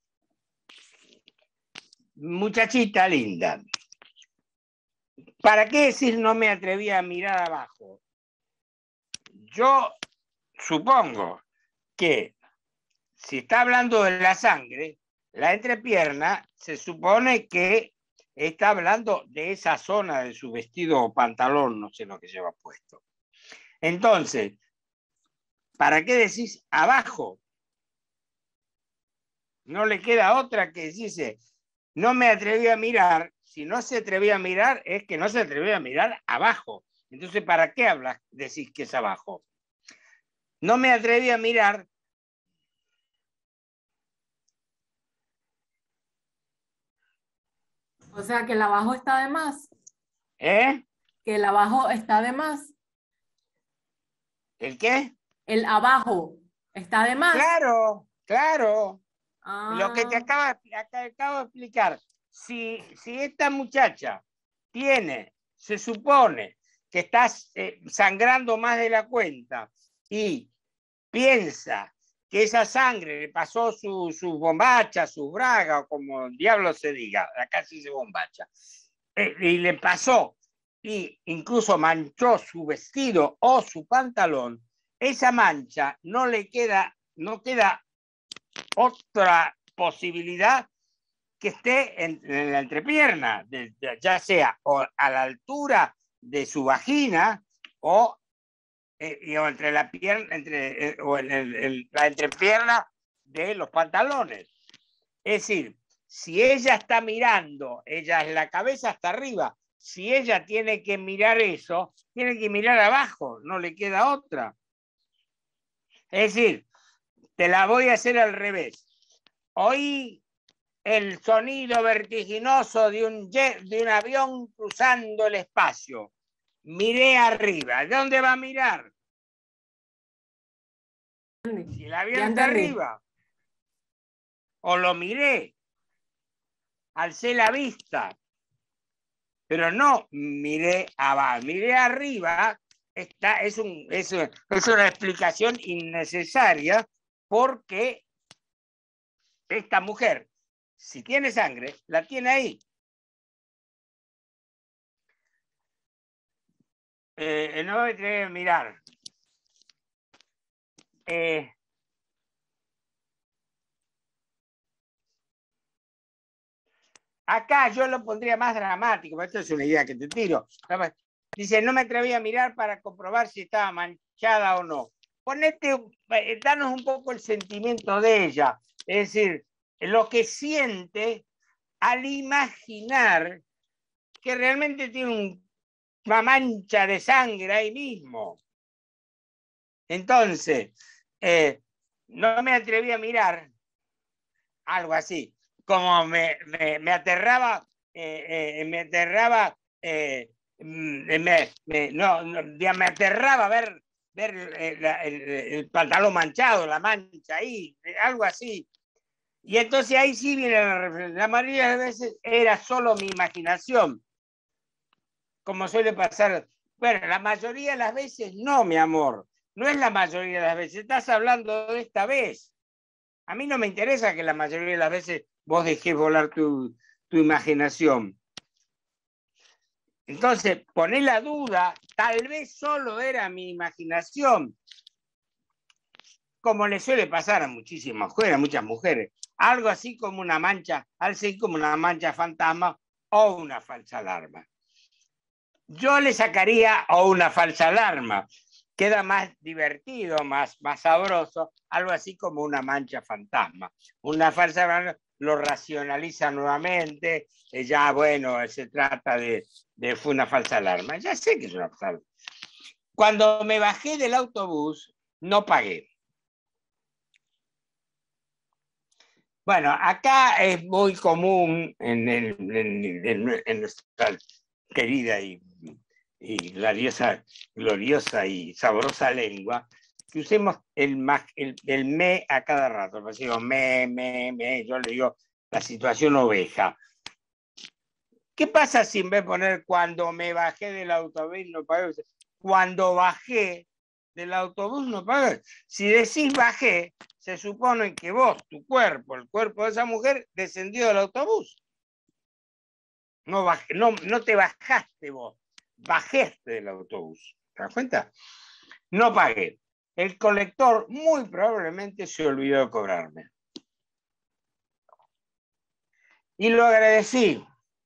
muchachita linda, ¿para qué decir no me atreví a mirar abajo? Yo supongo que si está hablando de la sangre, la entrepierna se supone que está hablando de esa zona de su vestido o pantalón, no sé lo que lleva puesto. Entonces, ¿para qué decís abajo? No le queda otra que decirse, no me atreví a mirar. Si no se atrevía a mirar, es que no se atrevía a mirar abajo. Entonces, ¿para qué decís que es abajo? No me atreví a mirar. O sea, que el abajo está de más. ¿Eh? Que el abajo está de más. ¿El qué? El abajo está de más. Claro, claro. Ah. Lo que te acabo de explicar. Si esta muchacha se supone que está sangrando más de la cuenta y piensa que esa sangre le pasó sus bombachas, sus bragas, o como el diablo se diga, acá se dice bombacha, y le pasó, y incluso manchó su vestido o su pantalón, esa mancha no queda otra posibilidad que esté en la entrepierna, ya sea o a la altura de su vagina o entre la pierna, o la entrepierna de los pantalones. Es decir, si ella está mirando, la cabeza hasta arriba, si ella tiene que mirar eso, tiene que mirar abajo, no le queda otra. Es decir, te la voy a hacer al revés. Oí el sonido vertiginoso de un avión cruzando el espacio. Miré arriba. ¿De dónde va a mirar? Si el avión está arriba. o lo miré, alcé la vista, pero no miré abajo, miré arriba. Es una explicación innecesaria porque esta mujer, si tiene sangre, la tiene ahí. No me atreví a mirar. Acá yo lo pondría más dramático, esto es una idea que te tiro. Dice, no me atreví a mirar para comprobar si estaba manchada o no. Danos un poco el sentimiento de ella. Es decir, lo que siente al imaginar que realmente tiene una mancha de sangre ahí mismo. Entonces, no me atreví a mirar, algo así, como me aterraba, me aterraba ver el pantalón manchado, la mancha ahí, algo así. Y entonces ahí sí viene la reflexión. La mayoría de las veces era solo mi imaginación, como suele pasar. Bueno, la mayoría de las veces no, mi amor. No es la mayoría de las veces. Estás hablando de esta vez. A mí no me interesa que la mayoría de las veces vos dejés volar tu imaginación. Entonces, poné la duda, tal vez solo era mi imaginación, como le suele pasar a muchísimas mujeres, a muchas mujeres. Algo así como una mancha, fantasma o una falsa alarma. Yo le sacaría o una falsa alarma. Queda más divertido, más sabroso, algo así como una mancha fantasma. Una falsa alarma lo racionaliza nuevamente, ya bueno, se trata fue una falsa alarma. Ya sé que es una falsa alarma. Cuando me bajé del autobús, no pagué. Bueno, acá es muy común en nuestra querida y gloriosa y sabrosa lengua, que usemos el me a cada rato. Pues digo me, yo le digo la situación oveja. ¿Qué pasa si en vez de poner cuando me bajé del autobús no pagué? Cuando bajé del autobús no pagué. Si decís bajé, se supone que vos, tu cuerpo, el cuerpo de esa mujer, descendió del autobús. No te bajaste vos, bajaste del autobús. ¿Te das cuenta? No pagué. El colector muy probablemente se olvidó de cobrarme. Y lo agradecí.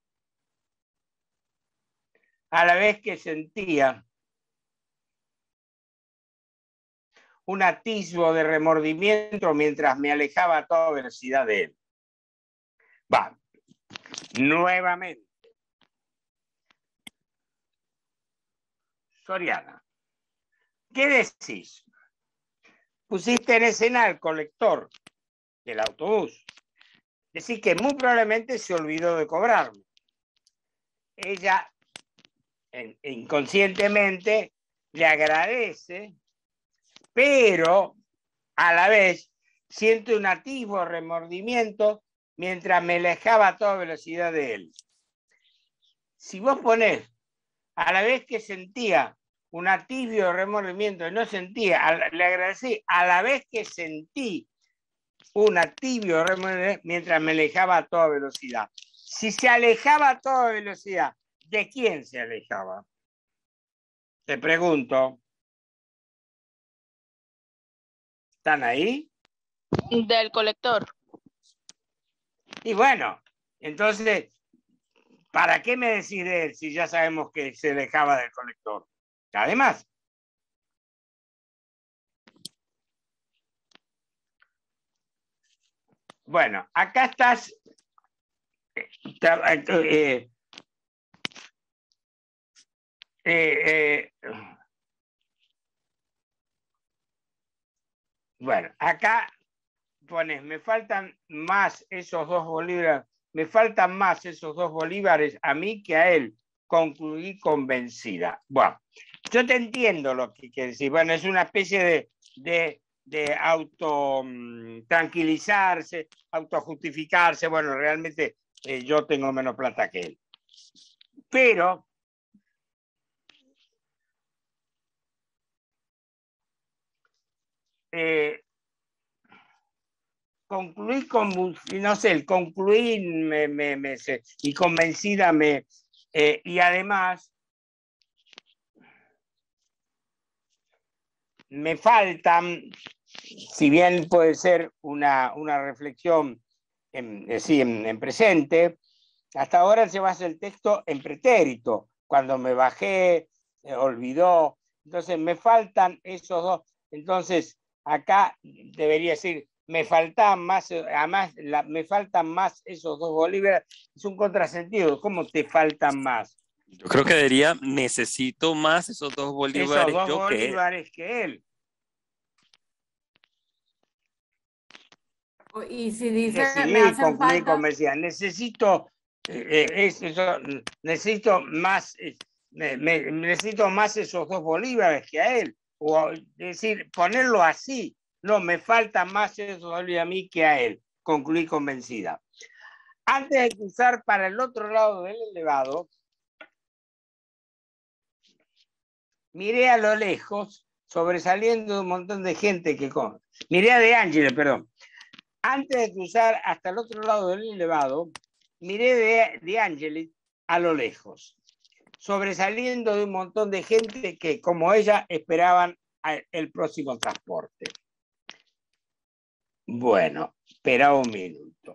A la vez que sentía un atisbo de remordimiento mientras me alejaba a toda velocidad de él. Va, nuevamente. Soriana, ¿qué decís? Pusiste en escena al colector del autobús. Decís que muy probablemente se olvidó de cobrarme. Ella inconscientemente le agradece, pero a la vez siente un atisbo remordimiento mientras me alejaba a toda velocidad de él. Si vos ponés a la vez que sentía un atisbo remordimiento y no sentía, le agradecí, a la vez que sentí un atisbo remordimiento mientras me alejaba a toda velocidad. Si se alejaba a toda velocidad, ¿de quién se alejaba? Te pregunto. ¿Están ahí? Del colector. Y bueno, entonces, ¿para qué me decís de él si ya sabemos que se alejaba del colector? Además, bueno, acá estás. Bueno, acá pones, me faltan más esos 2 bolívares, a mí que a él. Concluí convencida. Bueno, yo te entiendo lo que quieres decir. Bueno, es una especie de de auto tranquilizarse, autojustificarse. Bueno, realmente yo tengo menos plata que él. Pero concluí no sé, el concluir y convencida y además me faltan, si bien puede ser una reflexión en presente, hasta ahora se basa el texto en pretérito. Cuando me bajé, olvidó. Entonces me faltan esos dos. Entonces acá debería decir, me faltan más, además me faltan más esos 2 bolívares. Es un contrasentido. ¿Cómo te faltan más? Yo creo que diría, necesito más esos 2 bolívares Esos 2 yo que él. bolívares que él. Y si dice, Sí, me hacen concluí falta, convencida. Necesito más, necesito más esos 2 bolívares que a él. O decir, ponerlo así. No, me faltan más esos bolívares a mí que a él. Concluí convencida. Antes de cruzar para el otro lado del elevado, miré a lo lejos, sobresaliendo de un montón de gente que come. Miré a De Ángeles, perdón. Antes de cruzar hasta el otro lado del elevado, miré De Ángeles a lo lejos, sobresaliendo de un montón de gente que, como ella, esperaban el próximo transporte. Bueno, espera un minuto.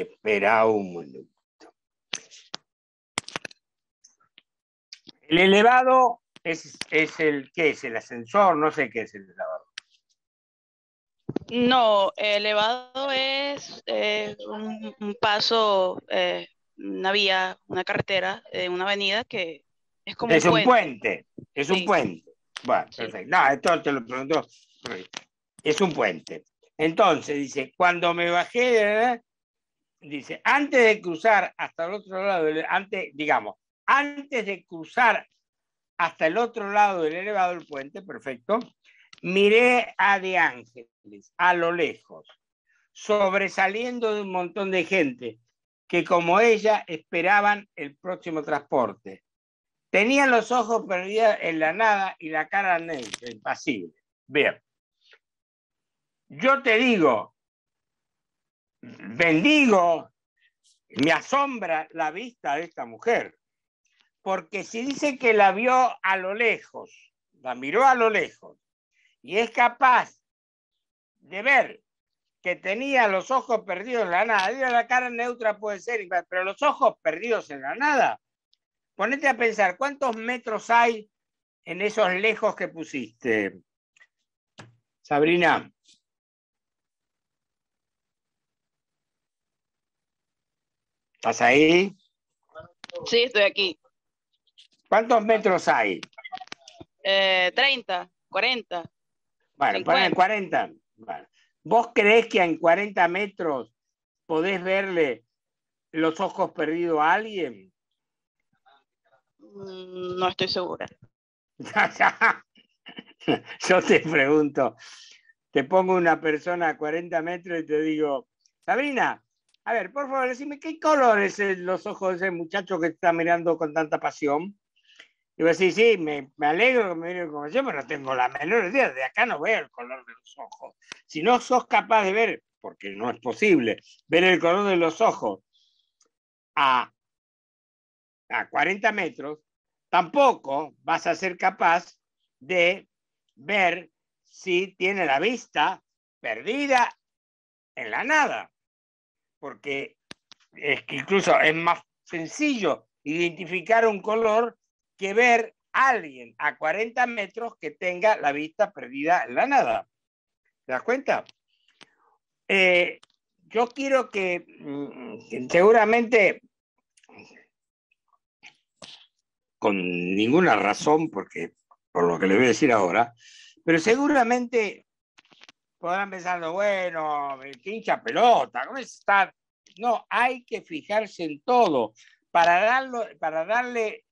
El elevado es el, ¿qué es? El ascensor, no sé qué es el elevado. No, elevado es un paso, una vía, una carretera, una avenida que es como Es un un puente. puente, es Sí. un puente. Bueno, Sí. perfecto. No, esto te lo preguntó. Es un puente. Entonces, dice, cuando me bajé, dice, antes de cruzar hasta el otro lado, antes de cruzar hasta el otro lado del elevado del puente, perfecto, miré a De Ángeles a lo lejos, sobresaliendo de un montón de gente que, como ella, esperaban el próximo transporte. Tenían los ojos perdidos en la nada y la cara neutra, impasible. Bien. Yo te digo, bendigo, me asombra la vista de esta mujer, porque si dice que la vio a lo lejos, la miró a lo lejos, y es capaz de ver que tenía los ojos perdidos en la nada, digo, la cara neutra puede ser, pero los ojos perdidos en la nada, ponete a pensar, ¿cuántos metros hay en esos lejos que pusiste, Sabrina? ¿Estás ahí? Sí, estoy aquí. ¿Cuántos metros hay? 30, 40. Bueno, ponen 40. Bueno. ¿Vos creés que en 40 metros podés verle los ojos perdidos a alguien? No estoy segura. Yo te pregunto, te pongo una persona a 40 metros y te digo, Sabrina, a ver, por favor, decime, ¿qué color es los ojos de ese muchacho que está mirando con tanta pasión? Y vos decís, sí, me alegro que me miren como yo, pero no tengo la menor idea, de acá no veo el color de los ojos. Si no sos capaz de ver, porque no es posible, ver el color de los ojos a 40 metros, tampoco vas a ser capaz de ver si tiene la vista perdida en la nada, porque es que incluso es más sencillo identificar un color que ver a alguien a 40 metros que tenga la vista perdida en la nada. ¿Te das cuenta? Yo quiero que seguramente, con ninguna razón, porque por lo que le voy a decir ahora, pero seguramente podrán pensar, bueno, qué hincha pelota, ¿cómo está? No, hay que fijarse en todo. Para darle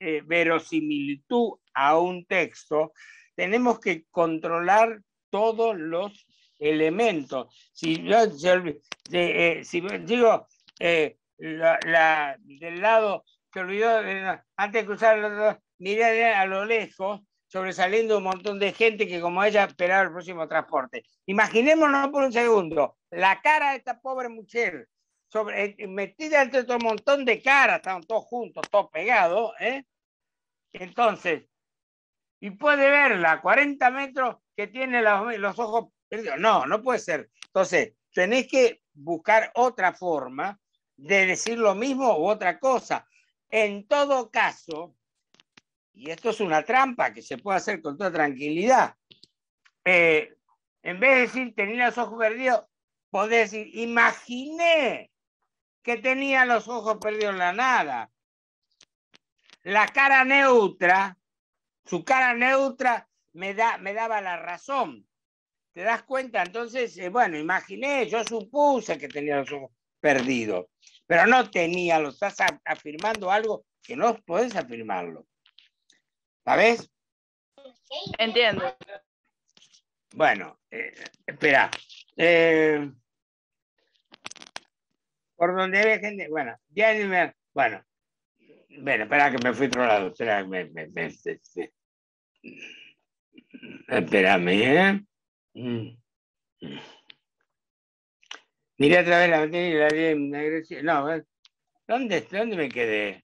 verosimilitud a un texto, tenemos que controlar todos los elementos. Si yo si digo del lado se olvidó, antes de cruzar el otro, miré a lo lejos, sobresaliendo un montón de gente que como ella esperaba el próximo transporte. Imaginémonos por un segundo la cara de esta pobre mujer metida entre todo un montón de caras, estaban todos juntos, todos pegados, ¿eh? Entonces, y puede verla a 40 metros que tiene los ojos perdidos. No, no puede ser. Entonces, tenés que buscar otra forma de decir lo mismo u otra cosa. En todo caso, y esto es una trampa que se puede hacer con toda tranquilidad, en vez de decir tenía los ojos perdidos, podés decir imaginé que tenía los ojos perdidos en la nada. La cara neutra, su cara neutra me daba la razón. ¿Te das cuenta? Entonces, bueno, imaginé, yo supuse que tenía los ojos perdidos, pero no tenía, lo estás afirmando algo que no podés afirmarlo. ¿Sabes? Entiendo. Bueno, espera. Por donde había gente, bueno, ya ni me... Bueno, espera que me fui a otro lado. Espera, espérame, ¿eh? Miré a través de la ventana y la vi en agresión. No, ¿dónde me quedé?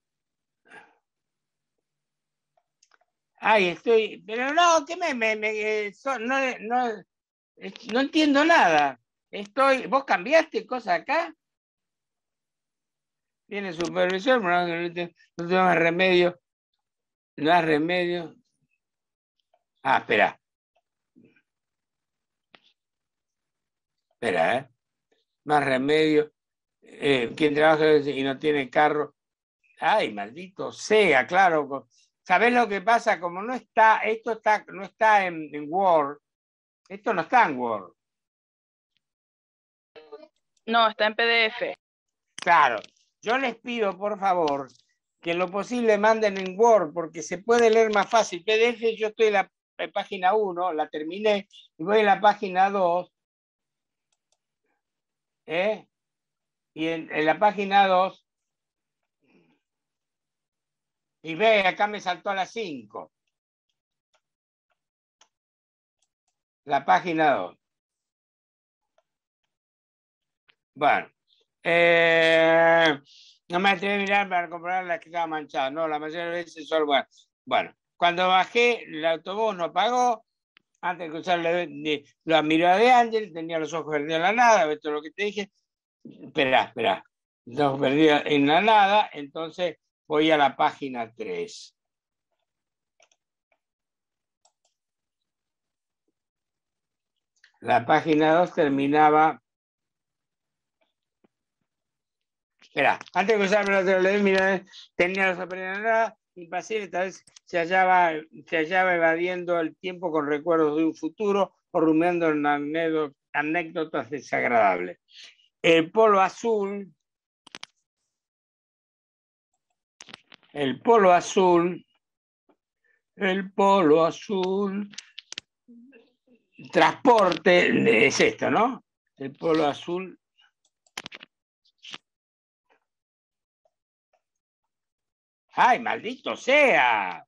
Ay, estoy... Pero no, ¿qué no entiendo nada. ¿Vos cambiaste cosas acá? Tiene supervisor, no tengo más remedio. No hay remedio. Ah, espera. Espera, ¿eh? Más remedio. Quien trabaja y no tiene carro. Ay, maldito sea, claro. ¿Sabés lo que pasa? Como no está, no está en Word. Esto no está en Word. No, está en PDF. Claro. Yo les pido, por favor, que en lo posible manden en Word, porque se puede leer más fácil. PDF, yo estoy en la página 1, la terminé, y voy en la página 2. Y en la página 2, y ve, acá me saltó a las 5. La página 2. Bueno. No me atreví a mirar para comprar las que estaban manchadas. No, la mayoría de veces son buenas. Bueno, cuando bajé, el autobús no pagó. Antes de cruzar la mirada de Ángel, tenía los ojos perdidos en la nada. ¿Ves todo lo que te dije? Espera. Los ojos perdidos en la nada. Entonces voy a la página 3. La página 2 terminaba. Espera, antes de cruzar, mira, tenía los ojos perdidos en la nada. Impasible, tal vez se hallaba evadiendo el tiempo con recuerdos de un futuro o rumiando en anécdotas desagradables. El polo azul transporte, es esto, ¿no? El polo azul. ¡Ay, maldito sea!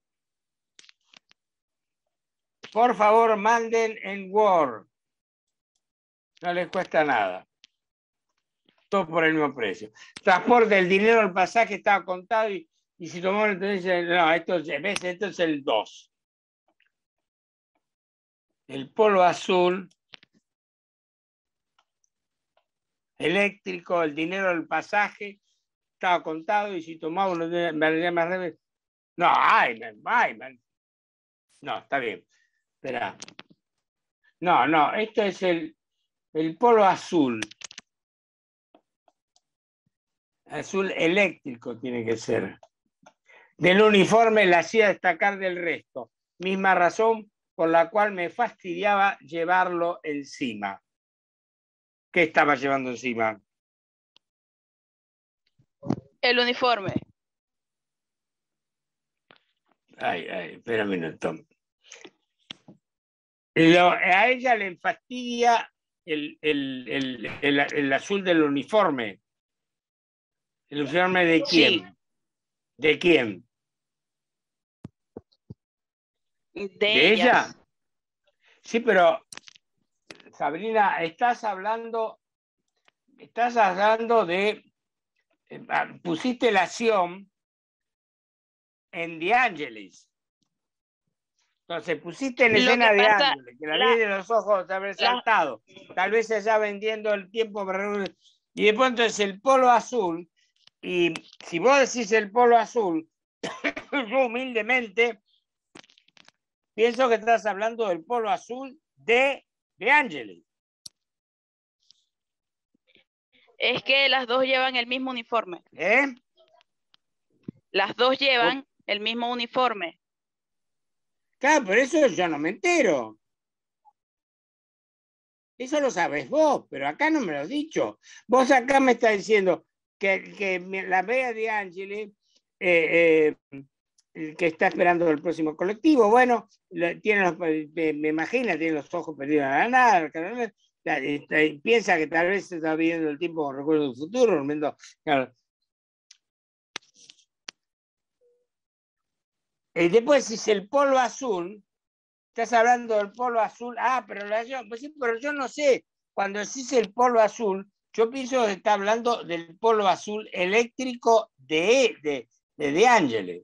Por favor, manden en Word. No les cuesta nada. Todo por el mismo precio. Transporte, el dinero, el pasaje estaba contado y si tomamos entonces, no, esto es el 2. El polo azul eléctrico, el dinero, el pasaje estaba contado y si tomaba uno de más leve. No, no, está bien. Espera. No, esto es el polo azul. Azul eléctrico tiene que ser. Del uniforme la hacía destacar del resto. Misma razón por la cual me fastidiaba llevarlo encima. ¿Qué estaba llevando encima? El uniforme. Ay, espera un minuto. A ella le fastidia el azul del uniforme. ¿El uniforme de quién? Sí. ¿De quién? De ella? ellas. Sí, pero Sabrina, estás hablando de... pusiste la acción en De Angelis. Entonces pusiste en Lo escena que de pasa, Angelis, que la ley de los ojos te habrá saltado. Tal vez allá vendiendo el tiempo. Y después entonces el polo azul. Y si vos decís el polo azul, yo humildemente pienso que estás hablando del polo azul de Angelis. es que las dos llevan el mismo uniforme. ¿Eh? Las dos llevan el mismo uniforme. Claro, pero eso yo no me entero. Eso lo sabes vos, pero acá no me lo has dicho. Vos acá me estás diciendo que la vea de Angelis, que está esperando el próximo colectivo. Bueno, me imagino, tiene los ojos perdidos a la nada. Piensa que tal vez se está viviendo el tiempo con recuerdo del futuro, durmiendo. Claro. Después, si es el polo azul, estás hablando del polo azul. Pues sí, pero yo no sé. Cuando decís el polo azul, yo pienso que está hablando del polo azul eléctrico de Angelis.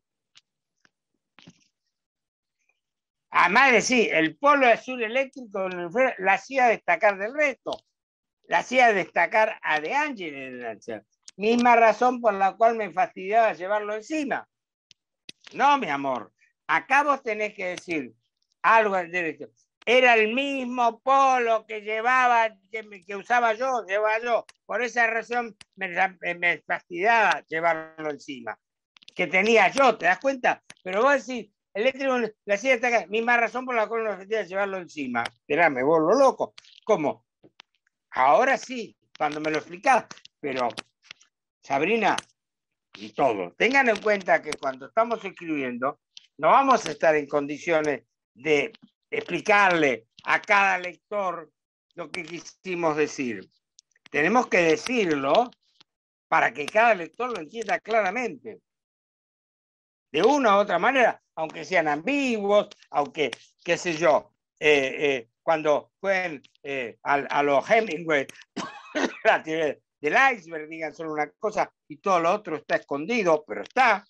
Además de sí, el polo azul eléctrico la hacía destacar del resto. La hacía destacar a De Angelis. Misma razón por la cual me fastidiaba llevarlo encima. No, mi amor. Acá vos tenés que decir algo al derecho. Era el mismo polo que usaba yo, llevaba yo. Por esa razón me fastidiaba llevarlo encima. Que tenía yo, ¿te das cuenta? Pero vos decís, eléctrico la hacía destacar. Misma razón por la cual me fastidiaba llevarlo encima. Esperá, me vuelvo loco. ¿Cómo? Ahora sí, cuando me lo explicás. Pero, Sabrina, y todo. Tengan en cuenta que cuando estamos escribiendo, no vamos a estar en condiciones de explicarle a cada lector lo que quisimos decir. Tenemos que decirlo para que cada lector lo entienda claramente. De una u otra manera, aunque sean ambiguos, aunque, qué sé yo, cuando jueguen a los Hemingway, la teoría del iceberg, digan solo una cosa y todo lo otro está escondido, pero está.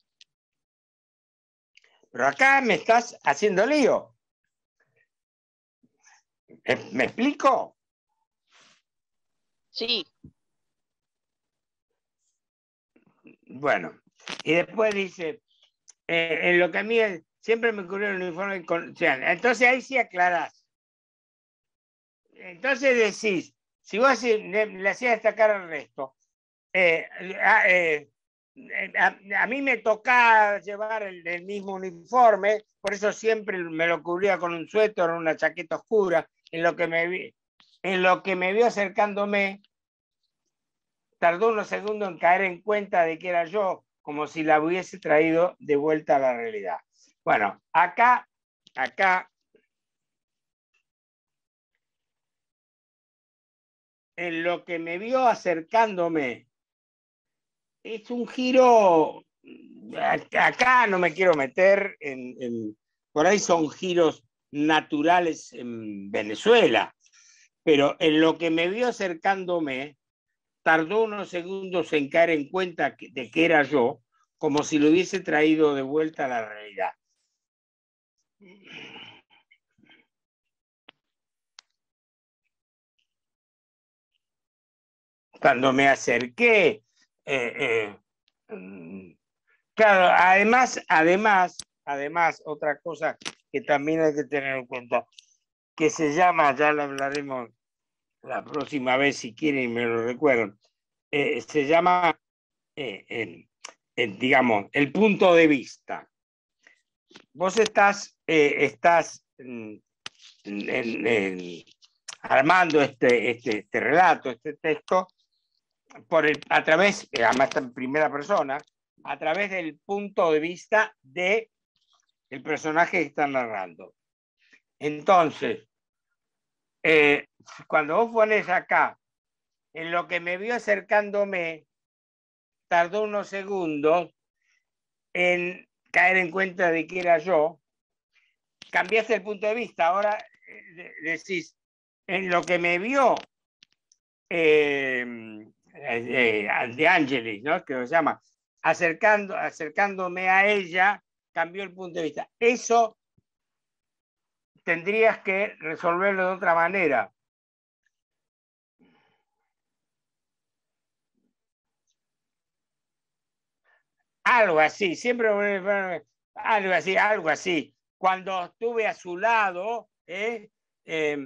Pero acá me estás haciendo lío. ¿Me explico? Sí. Bueno, y después dice, en lo que a mí siempre me ocurrió el uniforme, entonces ahí sí aclarás. Entonces decís, si vos le hacías destacar al resto, a mí me tocaba llevar el mismo uniforme, por eso siempre me lo cubría con un suéter o una chaqueta oscura. En lo que me vio acercándome, tardó unos segundos en caer en cuenta de que era yo, como si la hubiese traído de vuelta a la realidad. Bueno, acá en lo que me vio acercándome, es un giro, acá no me quiero meter por ahí son giros naturales en Venezuela, pero en lo que me vio acercándome, tardó unos segundos en caer en cuenta de que era yo, como si lo hubiese traído de vuelta a la realidad. Cuando me acerqué, claro, además, otra cosa que también hay que tener en cuenta, que se llama, ya lo hablaremos la próxima vez si quieren y me lo recuerdan, se llama, digamos, el punto de vista. Vos estás armando este relato, este texto, a través, además está en primera persona, a través del punto de vista del personaje que están narrando. Entonces, cuando vos pones acá, en lo que me vio acercándome, tardó unos segundos en caer en cuenta de que era yo, cambiaste el punto de vista, ahora decís, en lo que me vio De Angelis, ¿no? Que se llama, acercándome a ella, cambió el punto de vista. Eso tendrías que resolverlo de otra manera. Algo así, siempre algo así. Cuando estuve a su lado, De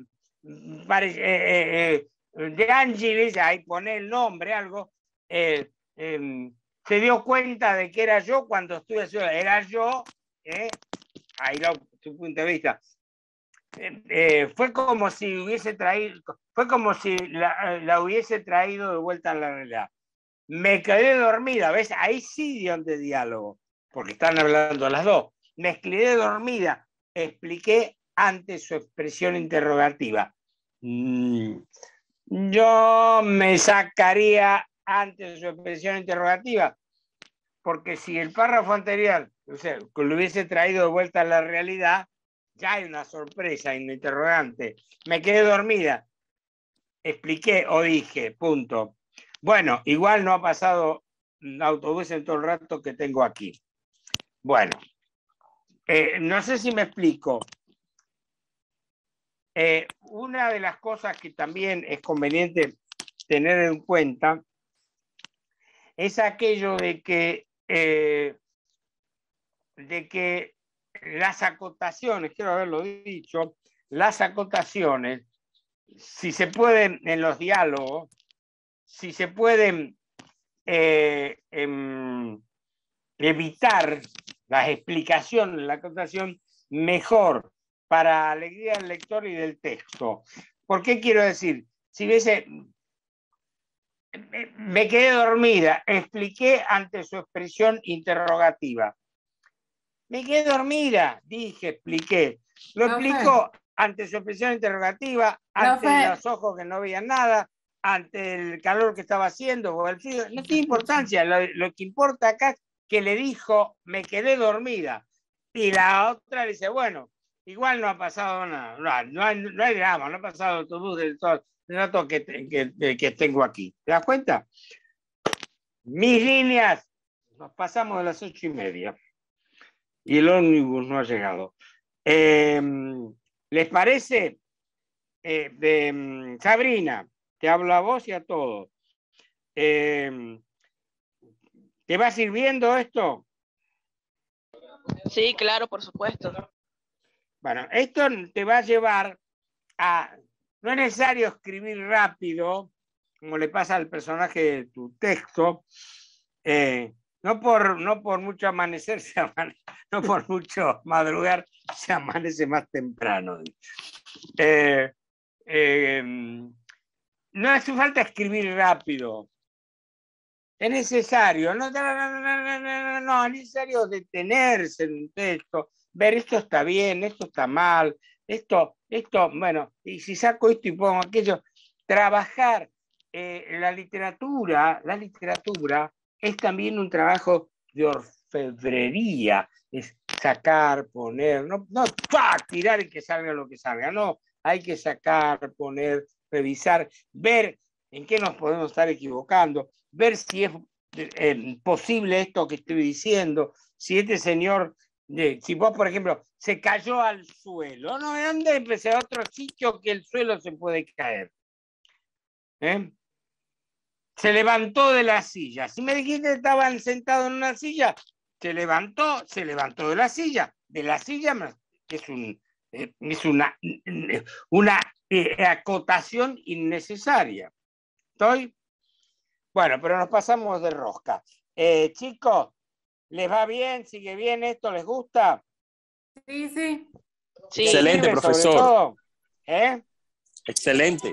Angelis, ahí pone el nombre, algo, se dio cuenta de que era yo cuando estuve a su lado. Era yo, ahí tu punto de vista. Fue como si la hubiese traído de vuelta a la realidad. Me quedé dormida, ¿ves? Ahí sí dio de diálogo, porque están hablando las dos. Me quedé dormida, expliqué ante su expresión interrogativa. Yo me sacaría ante su expresión interrogativa, porque si el párrafo anterior, o sea, que lo hubiese traído de vuelta a la realidad, ya hay una sorpresa y un interrogante. Me quedé dormida, expliqué o dije, punto. Bueno, igual no ha pasado un autobús en todo el rato que tengo aquí. Bueno, no sé si me explico. Una de las cosas que también es conveniente tener en cuenta es aquello de que las acotaciones, quiero haberlo dicho, las acotaciones, si se pueden en los diálogos, si se pueden evitar las explicaciones, la acotación, mejor para alegría del lector y del texto. ¿Por qué quiero decir? Si hubiese, me quedé dormida, expliqué ante su expresión interrogativa. Me quedé dormida, dije, expliqué. Lo explicó ante su expresión interrogativa, ante los ojos que no veían nada, ante el calor que estaba haciendo o el frío. No tiene importancia, lo que importa acá es que le dijo, me quedé dormida. Y la otra le dice, bueno, igual no ha pasado nada, no hay drama, no ha pasado el autobús del rato que tengo aquí. ¿Te das cuenta? Mis líneas, nos pasamos de las 8:30 y el ómnibus no ha llegado. ¿Les parece? Sabrina, te hablo a vos y a todos. ¿Te va sirviendo esto? Sí, claro, por supuesto. Bueno, esto te va a llevar a... No es necesario escribir rápido, como le pasa al personaje de tu texto. No por mucho amanecer, no por mucho madrugar, se amanece más temprano. No hace falta escribir rápido. Es necesario, no es necesario detenerse en un texto, ver esto está bien, esto está mal, esto, bueno, y si saco esto y pongo aquello, trabajar. La literatura es también un trabajo de orfebrería, es sacar, poner, no tirar y que salga lo que salga, no, hay que sacar, poner, revisar, ver en qué nos podemos estar equivocando, ver si es posible esto que estoy diciendo, si este señor, si vos, por ejemplo, se cayó al suelo, no, ¿dónde empecé a otro sitio que el suelo se puede caer? Se levantó de la silla. Si me dijiste que estaban sentados en una silla, se levantó de la silla. De la silla es una acotación innecesaria. ¿Estoy? Bueno, pero nos pasamos de rosca. Chicos, ¿les va bien? ¿Sigue bien esto? ¿Les gusta? Sí, sí. Sí. Excelente, profesor. Excelente.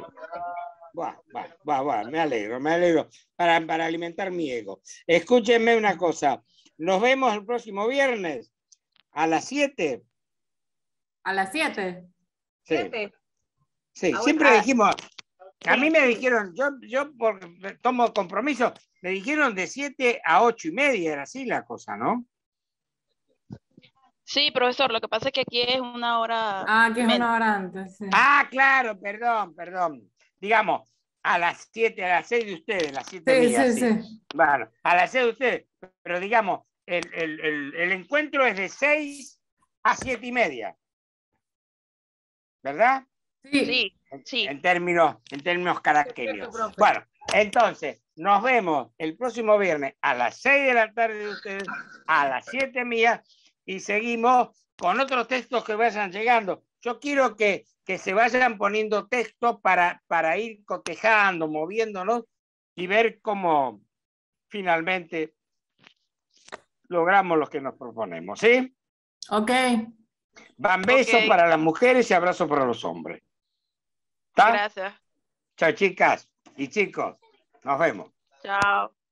Me alegro. Para alimentar mi ego. Escúchenme una cosa. Nos vemos el próximo viernes a las 7. ¿A las 7? Sí. 7. Sí, Ah, siempre bueno. dijimos, a mí me dijeron, yo tomo compromiso, me dijeron de 7 a 8:30, era así la cosa, ¿no? Sí, profesor, lo que pasa es que aquí es una hora Ah, que es menos. una hora antes, sí. Ah, claro, perdón. Digamos, a las 7, a las 6 de ustedes, las 7 Sí, mías, sí, sí. sí. Bueno, a las 6 de ustedes, pero digamos, el encuentro es de 6 a 7:30, ¿verdad? Sí. Sí, sí. En términos caraqueños. Perfecto, profe. Bueno, entonces, nos vemos el próximo viernes a las 6 de la tarde de ustedes, a las 7 mías, y seguimos con otros textos que vayan llegando. Yo quiero que se vayan poniendo textos para ir cotejando, moviéndonos y ver cómo finalmente logramos lo que nos proponemos, ¿sí? Ok. Van besos Ok. para las mujeres y abrazos para los hombres. ¿Está? Gracias. Chao, chicas y chicos. Nos vemos. Chao.